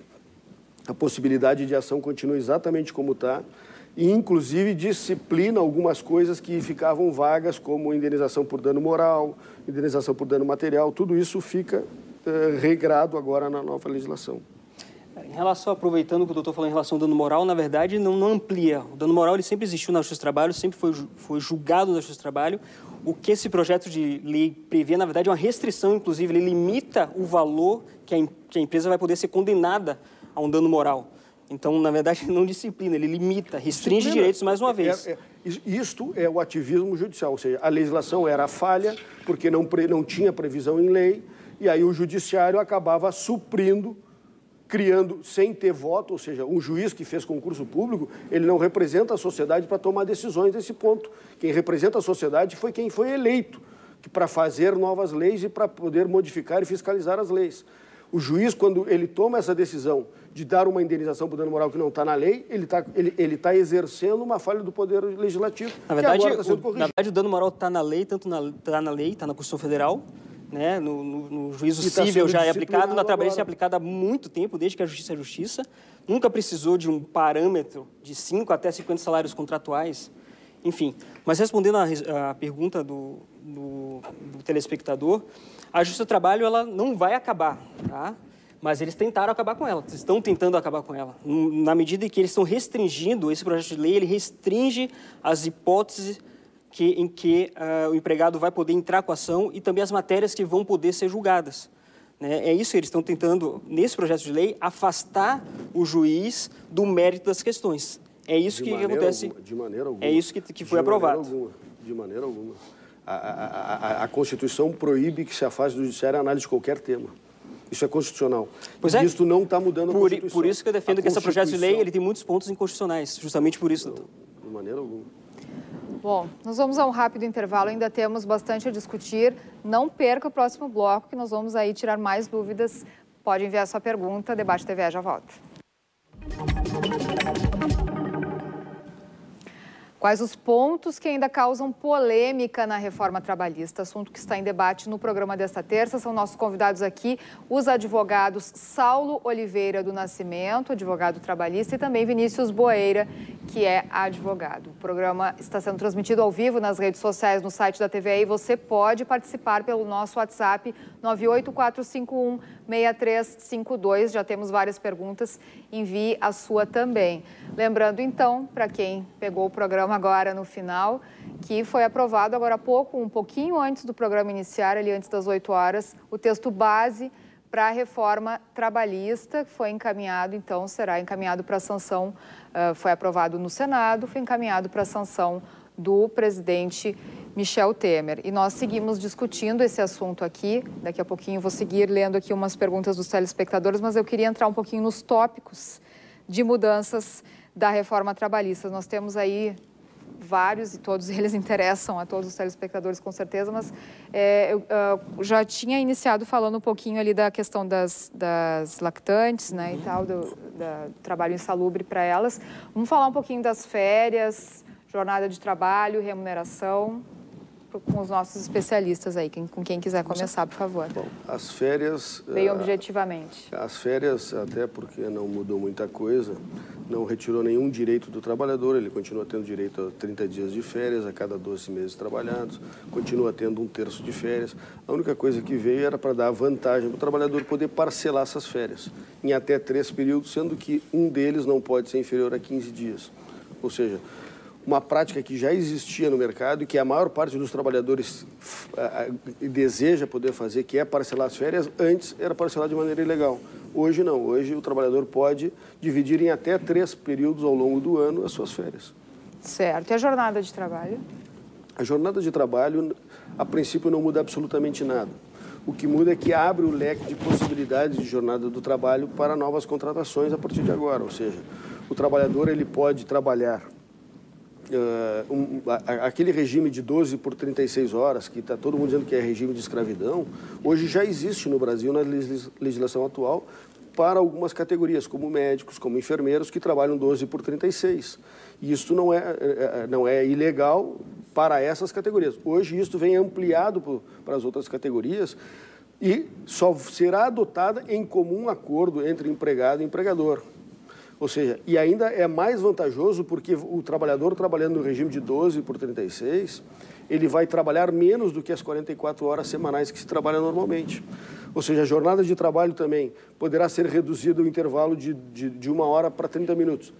a possibilidade de ação continua exatamente como está, e inclusive disciplina algumas coisas que ficavam vagas, como indenização por dano moral, indenização por dano material, tudo isso fica eh, regrado agora na nova legislação. Em relação, aproveitando o que o doutor falou em relação ao dano moral, na verdade, não, não amplia. O dano moral ele sempre existiu na Justiça do Trabalho, sempre foi, foi julgado na Justiça do Trabalho. O que esse projeto de lei prevê, na verdade, é uma restrição, inclusive, ele limita o valor que a, que a empresa vai poder ser condenada a um dano moral. Então, na verdade, não disciplina, ele limita, restringe disciplina, direitos mais uma vez. É, é, isto é o ativismo judicial, ou seja, a legislação era falha porque não, pre, não tinha previsão em lei, e aí o judiciário acabava suprindo, criando sem ter voto, ou seja, um juiz que fez concurso público, ele não representa a sociedade para tomar decisões desse ponto. Quem representa a sociedade foi quem foi eleito para fazer novas leis e para poder modificar e fiscalizar as leis. O juiz, quando ele toma essa decisão de dar uma indenização por dano moral que não está na lei, ele está ele, ele tá exercendo uma falha do Poder Legislativo, na verdade, que agora está sendo o, corrigido. Na verdade, o dano moral está na lei, tanto na, tá na lei, está na Constituição Federal, né? no, no, no juízo tá civil já é aplicado, na trabalhista é agora. aplicado há muito tempo, desde que a justiça é justiça. Nunca precisou de um parâmetro de cinco até cinquenta salários contratuais. Enfim, mas respondendo à pergunta do, do, do telespectador, a Justiça do Trabalho ela não vai acabar, tá? Mas eles tentaram acabar com ela, estão tentando acabar com ela. Na medida em que eles estão restringindo, esse projeto de lei, ele restringe as hipóteses que, em que uh, o empregado vai poder entrar com a ação e também as matérias que vão poder ser julgadas. Né? É isso que eles estão tentando, nesse projeto de lei, afastar o juiz do mérito das questões. É isso que acontece. Alguma, de maneira alguma. É isso que, que foi de aprovado. Maneira alguma, de maneira alguma. A, a, a, a Constituição proíbe que se afaste do judiciário a análise de qualquer tema. Isso é constitucional. Pois é. Isso não está mudando a por, Constituição. Por isso que eu defendo a que esse projeto de lei ele tem muitos pontos inconstitucionais, justamente por isso. Não, de maneira alguma. Bom, nós vamos a um rápido intervalo, ainda temos bastante a discutir. Não perca o próximo bloco, que nós vamos aí tirar mais dúvidas. Pode enviar sua pergunta, Debate T V já volta. Quais os pontos que ainda causam polêmica na reforma trabalhista? Assunto que está em debate no programa desta terça. São nossos convidados aqui os advogados Saulo Oliveira do Nascimento, advogado trabalhista, e também Vinícius Boeira, que é advogado. O programa está sendo transmitido ao vivo nas redes sociais, no site da T V E, e você pode participar pelo nosso WhatsApp nove oito quatro cinco um, seis três cinco dois. Já temos várias perguntas, envie a sua também. Lembrando, então, para quem pegou o programa agora no final, que foi aprovado agora há pouco, um pouquinho antes do programa iniciar, ali antes das oito horas, o texto base para a reforma trabalhista, que foi encaminhado, então, será encaminhado para a sanção, uh, foi aprovado no Senado, foi encaminhado para a sanção do presidente Michel Temer. E nós seguimos discutindo esse assunto aqui. Daqui a pouquinho eu vou seguir lendo aqui umas perguntas dos telespectadores, mas eu queria entrar um pouquinho nos tópicos de mudanças da reforma trabalhista. Nós temos aí vários, e todos eles interessam a todos os telespectadores, com certeza, mas é, eu uh, já tinha iniciado falando um pouquinho ali da questão das, das lactantes, né, e tal, do, da, do trabalho insalubre para elas. Vamos falar um pouquinho das férias, jornada de trabalho, remuneração, com os nossos especialistas aí, quem, com quem quiser começar, por favor. Bom, as férias... Bem uh, objetivamente. As férias, até porque não mudou muita coisa, não retirou nenhum direito do trabalhador, ele continua tendo direito a trinta dias de férias a cada doze meses trabalhados, continua tendo um terço de férias. A única coisa que veio era para dar vantagem para o trabalhador poder parcelar essas férias em até três períodos, sendo que um deles não pode ser inferior a quinze dias. Ou seja, uma prática que já existia no mercado e que a maior parte dos trabalhadores uh, deseja poder fazer, que é parcelar as férias, antes era parcelar de maneira ilegal. Hoje não, hoje o trabalhador pode dividir em até três períodos ao longo do ano as suas férias. Certo. E a jornada de trabalho? A jornada de trabalho, a princípio, não muda absolutamente nada. O que muda é que abre o leque de possibilidades de jornada do trabalho para novas contratações a partir de agora. Ou seja, o trabalhador ele pode trabalhar Uh, um, a, aquele regime de doze por trinta e seis horas, que está todo mundo dizendo que é regime de escravidão, hoje já existe no Brasil, na legislação atual, para algumas categorias, como médicos, como enfermeiros, que trabalham doze por trinta e seis. E isso não é, não é ilegal para essas categorias. Hoje isso vem ampliado por, para as outras categorias e só será adotada em comum acordo entre empregado e empregador. Ou seja, e ainda é mais vantajoso porque o trabalhador trabalhando no regime de doze por trinta e seis, ele vai trabalhar menos do que as quarenta e quatro horas semanais que se trabalha normalmente. Ou seja, a jornada de trabalho também poderá ser reduzida o intervalo de, de, de uma hora para trinta minutos.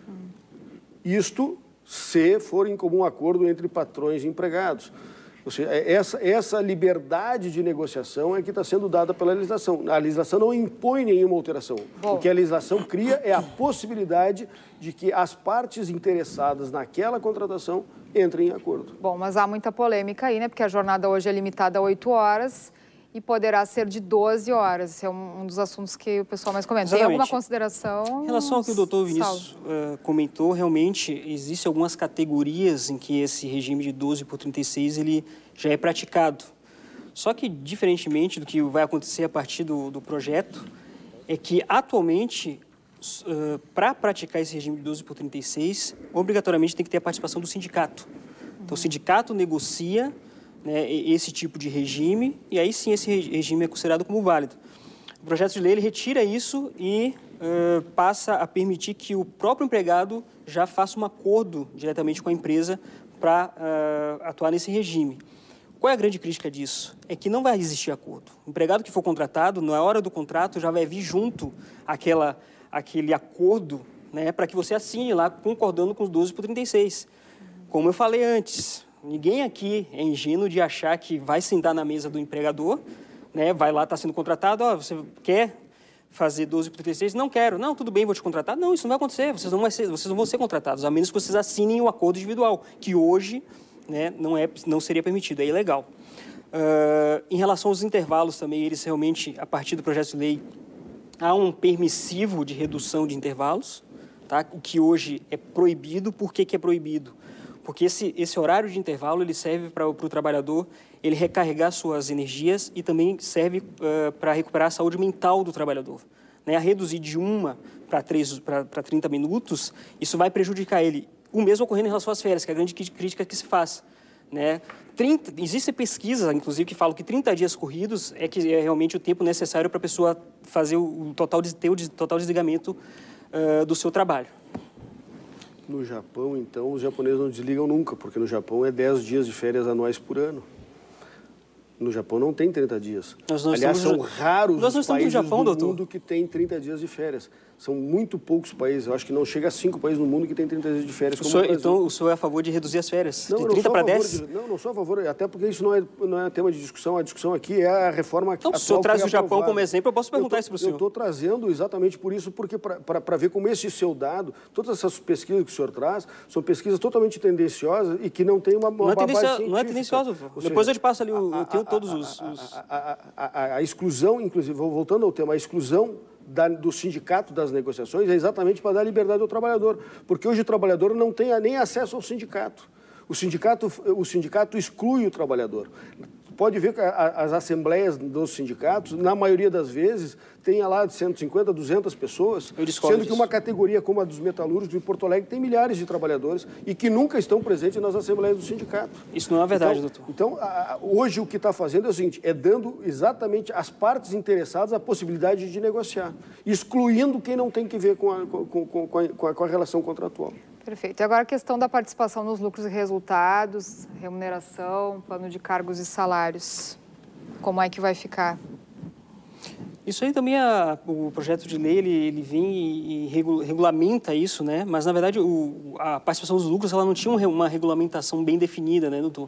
Isto se for em comum acordo entre patrões e empregados. Ou seja, essa, essa liberdade de negociação é que está sendo dada pela legislação. A legislação não impõe nenhuma alteração. Bom. O que a legislação cria é a possibilidade de que as partes interessadas naquela contratação entrem em acordo. Bom, mas há muita polêmica aí, né? Porque a jornada hoje é limitada a oito horas e poderá ser de doze horas. Esse é um, um dos assuntos que o pessoal mais comenta. Exatamente. Tem alguma consideração? Em relação ao que o doutor Vinícius uh, comentou, realmente existem algumas categorias em que esse regime de doze por trinta e seis ele já é praticado. Só que, diferentemente do que vai acontecer a partir do, do projeto, é que atualmente, uh, para praticar esse regime de doze por trinta e seis, obrigatoriamente tem que ter a participação do sindicato. Então, o sindicato negocia, né, esse tipo de regime, e aí sim esse regime é considerado como válido. O projeto de lei ele retira isso e uh, passa a permitir que o próprio empregado já faça um acordo diretamente com a empresa para uh, atuar nesse regime. Qual é a grande crítica disso? É que não vai existir acordo. O empregado que for contratado, na hora do contrato, já vai vir junto aquela, aquele acordo, né, para que você assine lá, concordando com os doze por trinta e seis. Como eu falei antes, ninguém aqui é ingênuo de achar que vai sentar na mesa do empregador, né, vai lá, está sendo contratado, ó, você quer fazer doze por trinta e seis? Não quero. Não, tudo bem, vou te contratar. Não, isso não vai acontecer, vocês não, vai ser, vocês não vão ser contratados, a menos que vocês assinem o acordo individual, que hoje, né, não, é, não seria permitido, é ilegal. Uh, em relação aos intervalos também, eles realmente, a partir do projeto de lei, há um permissivo de redução de intervalos, tá? O que hoje é proibido. Por que que é proibido? Porque esse, esse horário de intervalo ele serve para o trabalhador ele recarregar suas energias e também serve uh, para recuperar a saúde mental do trabalhador. Né? A reduzir de uma para três para trinta minutos, isso vai prejudicar ele o mesmo ocorrendo em relação às férias, que é a grande crítica que se faz, né? trinta, existem pesquisas, inclusive, que falam que trinta dias corridos é que é realmente o tempo necessário para a pessoa fazer o total, ter o total desligamento uh, do seu trabalho. No Japão, então, os japoneses não desligam nunca, porque no Japão é dez dias de férias anuais por ano. No Japão não tem trinta dias. Nós não Aliás, são no... raros Nós não os países no Japão, do doutor. mundo que têm trinta dias de férias. São muito poucos países. Eu acho que não chega a cinco países no mundo que têm trinta dias de férias. O como senhor, o Brasil. então, o senhor é a favor de reduzir as férias? Não, de eu trinta não sou para a favor dez? de, não, não sou a favor, até porque isso não é, não é tema de discussão. A discussão aqui é a reforma que Então, se o senhor traz o Japão como exemplo, eu posso perguntar eu tô, isso para o senhor. Eu estou trazendo exatamente por isso, porque para ver como esse seu dado, todas essas pesquisas que o senhor traz, são pesquisas totalmente tendenciosas e que não tem uma, uma não é base científica. Não é tendencioso. Ou Depois seja, eu te passo ali, o, a, eu tenho a, todos a, os... os... A, a, a, a, a exclusão, inclusive, voltando ao tema, a exclusão Da, do sindicato das negociações é exatamente para dar liberdade ao trabalhador, porque hoje o trabalhador não tem nem acesso ao sindicato. O sindicato, o sindicato exclui o trabalhador. Pode ver que a, as assembleias dos sindicatos, na maioria das vezes, tem lá de cento e cinquenta, duzentas pessoas, sendo que uma categoria como a dos metalúrgicos de Porto Alegre tem milhares de trabalhadores e que nunca estão presentes nas assembleias do sindicato. Isso não é verdade, então, doutor. Então, a, hoje o que está fazendo é o seguinte, é dando exatamente às partes interessadas a possibilidade de negociar, excluindo quem não tem que ver com a, com, com, com a, com a relação contratual. Perfeito. E agora a questão da participação nos lucros e resultados, remuneração, plano de cargos e salários. Como é que vai ficar? Isso aí também, a, o projeto de lei, ele, ele vem e, e regula, regulamenta isso, né? Mas, na verdade, o, a participação dos lucros, ela não tinha uma regulamentação bem definida, né, doutor?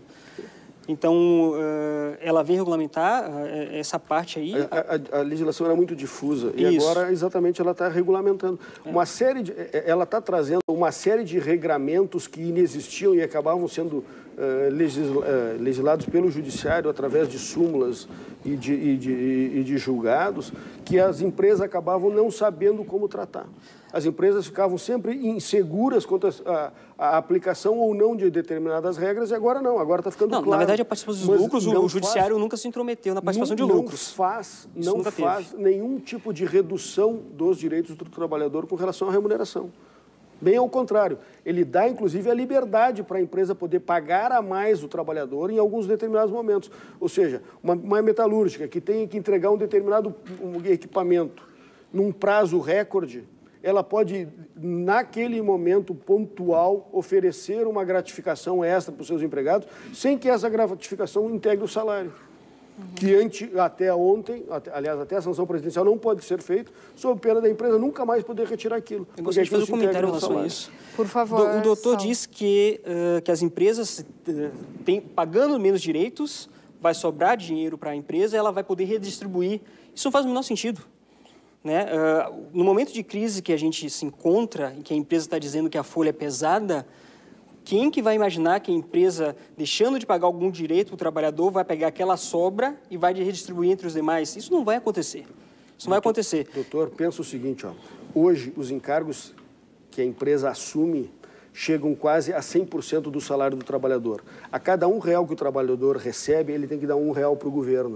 Então, uh, ela vem regulamentar uh, essa parte aí. A, a, a legislação era muito difusa e Isso. agora, exatamente, ela está regulamentando. É. Uma série de, ela está trazendo uma série de regramentos que inexistiam e acabavam sendo uh, legisla, uh, legislados pelo judiciário através de súmulas e de, e, de, e de julgados que as empresas acabavam não sabendo como tratar. As empresas ficavam sempre inseguras quanto a, a, a aplicação ou não de determinadas regras e agora não, agora está ficando não, claro. Na verdade, a participação dos lucros, o, o judiciário faz, nunca se intrometeu na participação não, de lucros. Não faz, não faz nenhum tipo de redução dos direitos do trabalhador com relação à remuneração. Bem ao contrário, ele dá, inclusive, a liberdade para a empresa poder pagar a mais o trabalhador em alguns determinados momentos. Ou seja, uma, uma metalúrgica que tem que entregar um determinado um equipamento num prazo recorde, ela pode, naquele momento pontual, oferecer uma gratificação extra para os seus empregados, sem que essa gratificação integre o salário. Uhum. Que ante, até ontem, até, aliás, até a sanção presidencial não pode ser feito, sob pena da empresa nunca mais poder retirar aquilo. Eu gostaria de fazer um comentário em relação a isso. Por favor. O doutor diz que, uh, que as empresas, uh, tem, pagando menos direitos, vai sobrar dinheiro para a empresa e ela vai poder redistribuir. Isso não faz o menor sentido. Né? Uh, no momento de crise que a gente se encontra, e que a empresa está dizendo que a folha é pesada, quem que vai imaginar que a empresa, deixando de pagar algum direito, o trabalhador vai pegar aquela sobra e vai redistribuir entre os demais? Isso não vai acontecer. Isso doutor, não vai acontecer. Doutor, pensa o seguinte, ó, hoje os encargos que a empresa assume chegam quase a cem por cento do salário do trabalhador. A cada um real que o trabalhador recebe, ele tem que dar um real para o governo.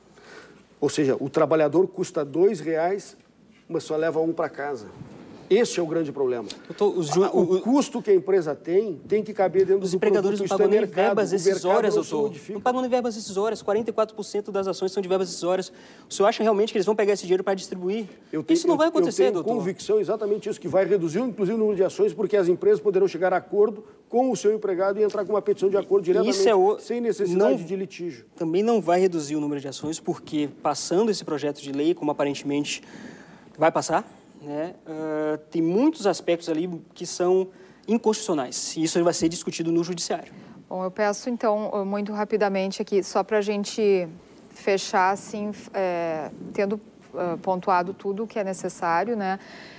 Ou seja, o trabalhador custa dois reais, mas só leva um para casa. Esse é o grande problema. Doutor, os ju... o, o custo que a empresa tem, tem que caber dentro os do empregadores produto. não pagam nem mercado, verbas decisórias, doutor. Não, não pagam nem verbas decisórias. quarenta e quatro por cento das ações são de verbas decisórias. O senhor acha realmente que eles vão pegar esse dinheiro para distribuir? Eu tenho, isso não vai acontecer, eu tenho doutor. convicção exatamente isso, que vai reduzir, inclusive, o número de ações, porque as empresas poderão chegar a acordo com o seu empregado e entrar com uma petição de acordo diretamente, isso é o... sem necessidade não... de litígio. Também não vai reduzir o número de ações, porque passando esse projeto de lei, como aparentemente vai passar, né, uh, tem muitos aspectos ali que são inconstitucionais. E isso vai ser discutido no judiciário. Bom, eu peço, então, muito rapidamente aqui, só para a gente fechar, assim, é, tendo uh, pontuado tudo o que é necessário, né?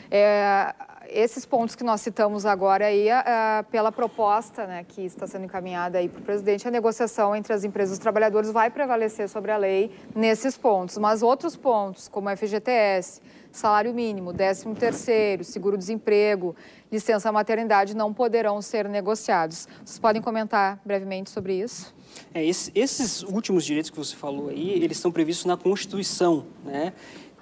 É, esses pontos que nós citamos agora aí, uh, pela proposta, né, que está sendo encaminhada aí para o presidente, a negociação entre as empresas e os trabalhadores vai prevalecer sobre a lei nesses pontos. Mas outros pontos, como F G T S, salário mínimo, décimo terceiro, seguro-desemprego, licença maternidade, não poderão ser negociados. Vocês podem comentar brevemente sobre isso? É, esse, esses últimos direitos que você falou aí, eles estão previstos na Constituição, né?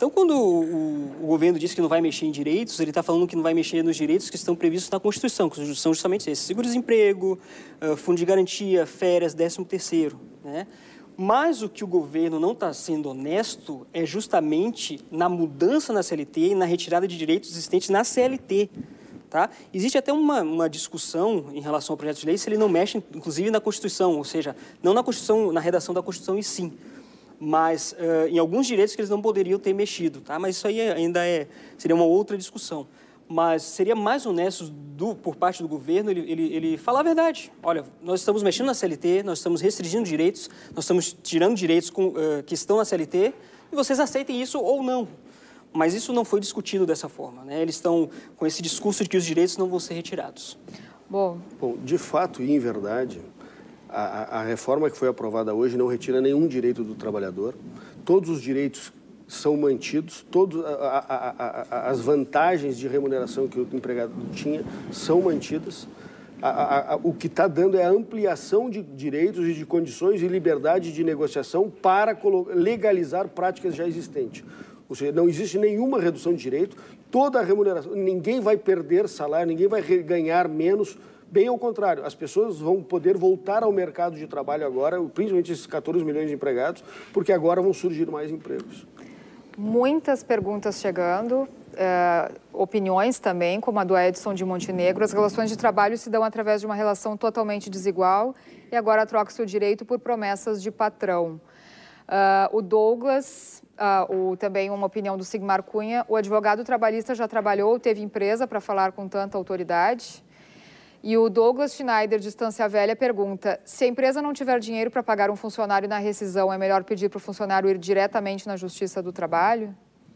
Então, quando o, o governo diz que não vai mexer em direitos, ele está falando que não vai mexer nos direitos que estão previstos na Constituição, que são justamente esses: seguro-desemprego, uh, fundo de garantia, férias, décimo terceiro, né? Mas o que o governo não está sendo honesto é justamente na mudança na C L T e na retirada de direitos existentes na C L T. Tá? Existe até uma, uma discussão em relação ao projeto de lei se ele não mexe, inclusive, na Constituição, ou seja, não na Constituição, na redação da Constituição em si, mas uh, em alguns direitos que eles não poderiam ter mexido. Tá? Mas isso aí ainda é, seria uma outra discussão. Mas seria mais honesto do, por parte do governo ele, ele, ele falar a verdade. Olha, nós estamos mexendo na C L T, nós estamos restringindo direitos, nós estamos tirando direitos com, uh, que estão na C L T, e vocês aceitem isso ou não. Mas isso não foi discutido dessa forma, né? Eles estão com esse discurso de que os direitos não vão ser retirados. Bom, Bom de fato e em verdade, a, a reforma que foi aprovada hoje não retira nenhum direito do trabalhador. Todos os direitos são mantidos, todas as vantagens de remuneração que o empregado tinha são mantidas. A, a, a, o que está dando é a ampliação de direitos e de condições e liberdade de negociação para legalizar práticas já existentes. Ou seja, não existe nenhuma redução de direito, toda a remuneração, ninguém vai perder salário, ninguém vai ganhar menos, bem ao contrário, as pessoas vão poder voltar ao mercado de trabalho agora, principalmente esses quatorze milhões de empregados, porque agora vão surgir mais empregos. Muitas perguntas chegando, uh, opiniões também, como a do Edson de Montenegro. As relações de trabalho se dão através de uma relação totalmente desigual e agora troca-se o direito por promessas de patrão. Uh, o Douglas, uh, o, também uma opinião do Sigmar Cunha, o advogado trabalhista já trabalhou, teve empresa para falar com tanta autoridade? E o Douglas Schneider, de Estância Velha, pergunta: se a empresa não tiver dinheiro para pagar um funcionário na rescisão, é melhor pedir para o funcionário ir diretamente na Justiça do Trabalho?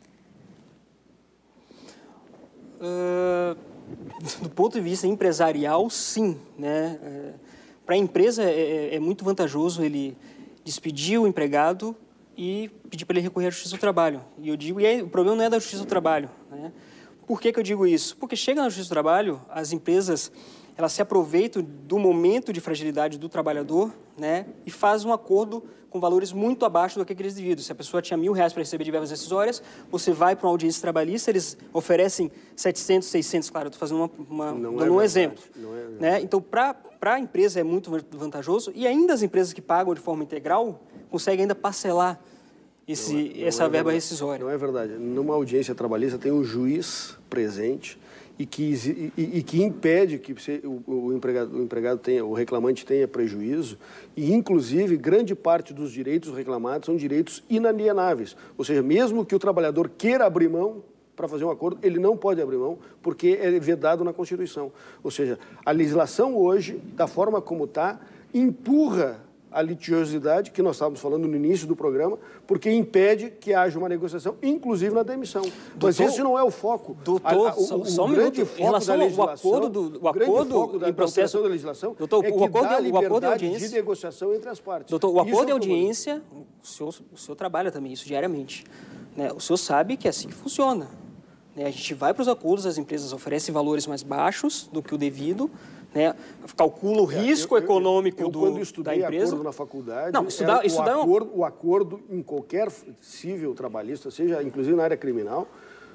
Uh, do ponto de vista empresarial, sim, né? Uh, para a empresa é, é muito vantajoso ele despedir o empregado e pedir para ele recorrer à Justiça do Trabalho. E eu digo, e aí, o problema não é da Justiça do Trabalho, né? Por que que eu digo isso? Porque chega na Justiça do Trabalho, as empresas elas se aproveitam do momento de fragilidade do trabalhador, né, e fazem um acordo com valores muito abaixo do que eles devido. Se a pessoa tinha mil reais para receber de verbas rescisórias, você vai para uma audiência trabalhista, eles oferecem setecentos, seiscentos, claro, eu estou fazendo uma, uma, não dando é um verdade, exemplo. Não é né? Então, para a empresa é muito vantajoso, e ainda as empresas que pagam de forma integral conseguem ainda parcelar esse, não é, não essa é verba verdade, rescisória. Não é verdade. Numa audiência trabalhista tem um juiz presente e que, e, e que impede que o, o, empregado, o empregado tenha, o reclamante tenha prejuízo, e inclusive grande parte dos direitos reclamados são direitos inalienáveis, ou seja, mesmo que o trabalhador queira abrir mão para fazer um acordo, ele não pode abrir mão porque é vedado na Constituição. Ou seja, a legislação hoje, da forma como está, empurra a litigiosidade, que nós estávamos falando no início do programa, porque impede que haja uma negociação, inclusive na demissão. Doutor, Mas esse não é o foco. Doutor, a, a, o, só, o só um grande minuto. foco Em relação da legislação, ao acordo, do, o o grande acordo foco da, em processo da legislação doutor, é que o acordo, dá o liberdade acordo de audiência, de negociação entre as partes. Doutor, o acordo é de audiência, o senhor, o senhor trabalha também isso diariamente, né? O senhor sabe que é assim que funciona, né? A gente vai para os acordos, as empresas oferecem valores mais baixos do que o devido, né? Calcula o risco eu, eu, econômico eu, eu, do, quando estudei da empresa. Acordo na faculdade, não, estudar, era estudar o, acordo, o acordo em qualquer cível trabalhista, seja inclusive na área criminal,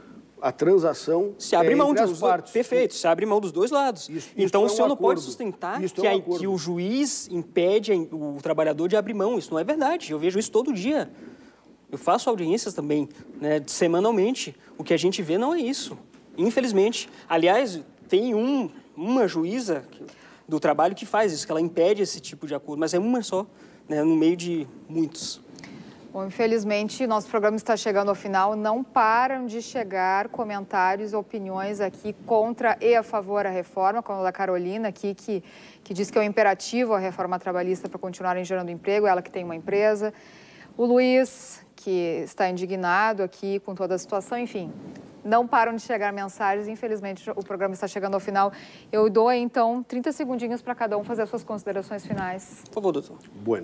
a transação se abre é mão entre de as partes. Perfeito, se abre mão dos dois lados. Isso, então, isso o senhor é um não pode acordo. sustentar que, é um a, que o juiz impede o trabalhador de abrir mão. Isso não é verdade. Eu vejo isso todo dia. Eu faço audiências também, né, semanalmente. O que a gente vê não é isso, infelizmente. Aliás, tem um, uma juíza do trabalho que faz isso, que ela impede esse tipo de acordo, mas é uma só, né, no meio de muitos. Bom, infelizmente, nosso programa está chegando ao final. Não param de chegar comentários, opiniões aqui contra e a favor da reforma, como a da Carolina aqui, que, que diz que é um imperativo a reforma trabalhista para continuarem gerando emprego, ela que tem uma empresa. O Luiz, que está indignado aqui com toda a situação, enfim. Não param de chegar mensagens, infelizmente o programa está chegando ao final. Eu dou, então, trinta segundinhos para cada um fazer as suas considerações finais. Por favor, doutor. Bueno.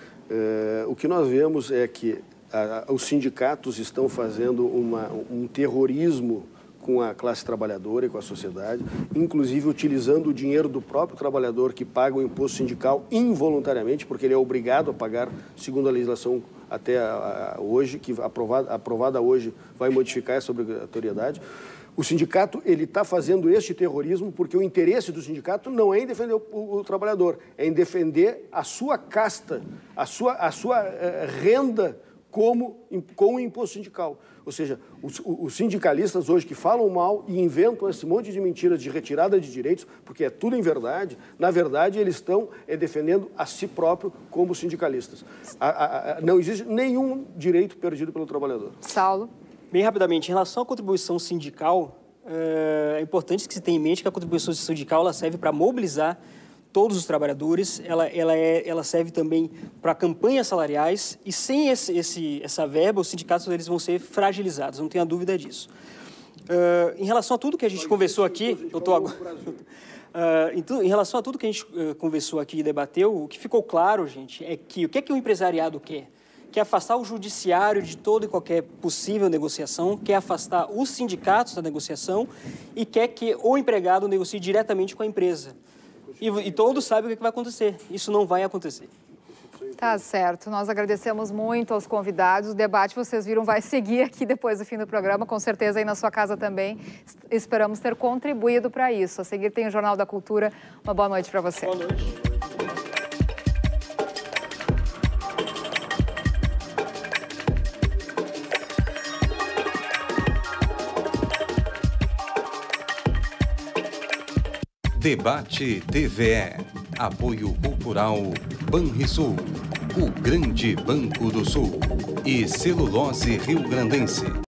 Uh, o que nós vemos é que a, a, os sindicatos estão fazendo uma, um terrorismo com a classe trabalhadora e com a sociedade, inclusive utilizando o dinheiro do próprio trabalhador que paga o imposto sindical involuntariamente, porque ele é obrigado a pagar, segundo a legislação até a, a, hoje, que aprovada, aprovada hoje vai modificar essa obrigatoriedade. O sindicato ele está fazendo este terrorismo porque o interesse do sindicato não é em defender o, o, o trabalhador, é em defender a sua casta, a sua, a sua uh, renda como, com o imposto sindical. Ou seja, os, os sindicalistas hoje que falam mal e inventam esse monte de mentiras de retirada de direitos, porque é tudo em verdade, na verdade eles estão é, defendendo a si próprio como sindicalistas. A, a, a, não existe nenhum direito perdido pelo trabalhador. Saulo? Bem rapidamente, em relação à contribuição sindical, é importante que se tenha em mente que a contribuição sindical ela serve para mobilizar todos os trabalhadores, ela, ela, é, ela serve também para campanhas salariais e sem esse, esse, essa verba, os sindicatos eles vão ser fragilizados, não tenha dúvida disso. Uh, em relação a tudo que a gente conversou aqui, eu tô agora... Uh, então, em relação a tudo que a gente uh, conversou aqui e debateu, o que ficou claro, gente, é que o que é que o empresariado quer? Quer afastar o judiciário de toda e qualquer possível negociação, quer afastar os sindicatos da negociação e quer que o empregado negocie diretamente com a empresa. E, e todos sabem o que vai acontecer. Isso não vai acontecer. Tá certo. Nós agradecemos muito aos convidados. O debate, vocês viram, vai seguir aqui depois do fim do programa, com certeza aí na sua casa também. Esperamos ter contribuído para isso. A seguir tem o Jornal da Cultura. Uma boa noite para você. Boa noite. Debate T V E. Apoio Cultural Banrisul, o grande banco do Sul. E Celulose Rio Grandense.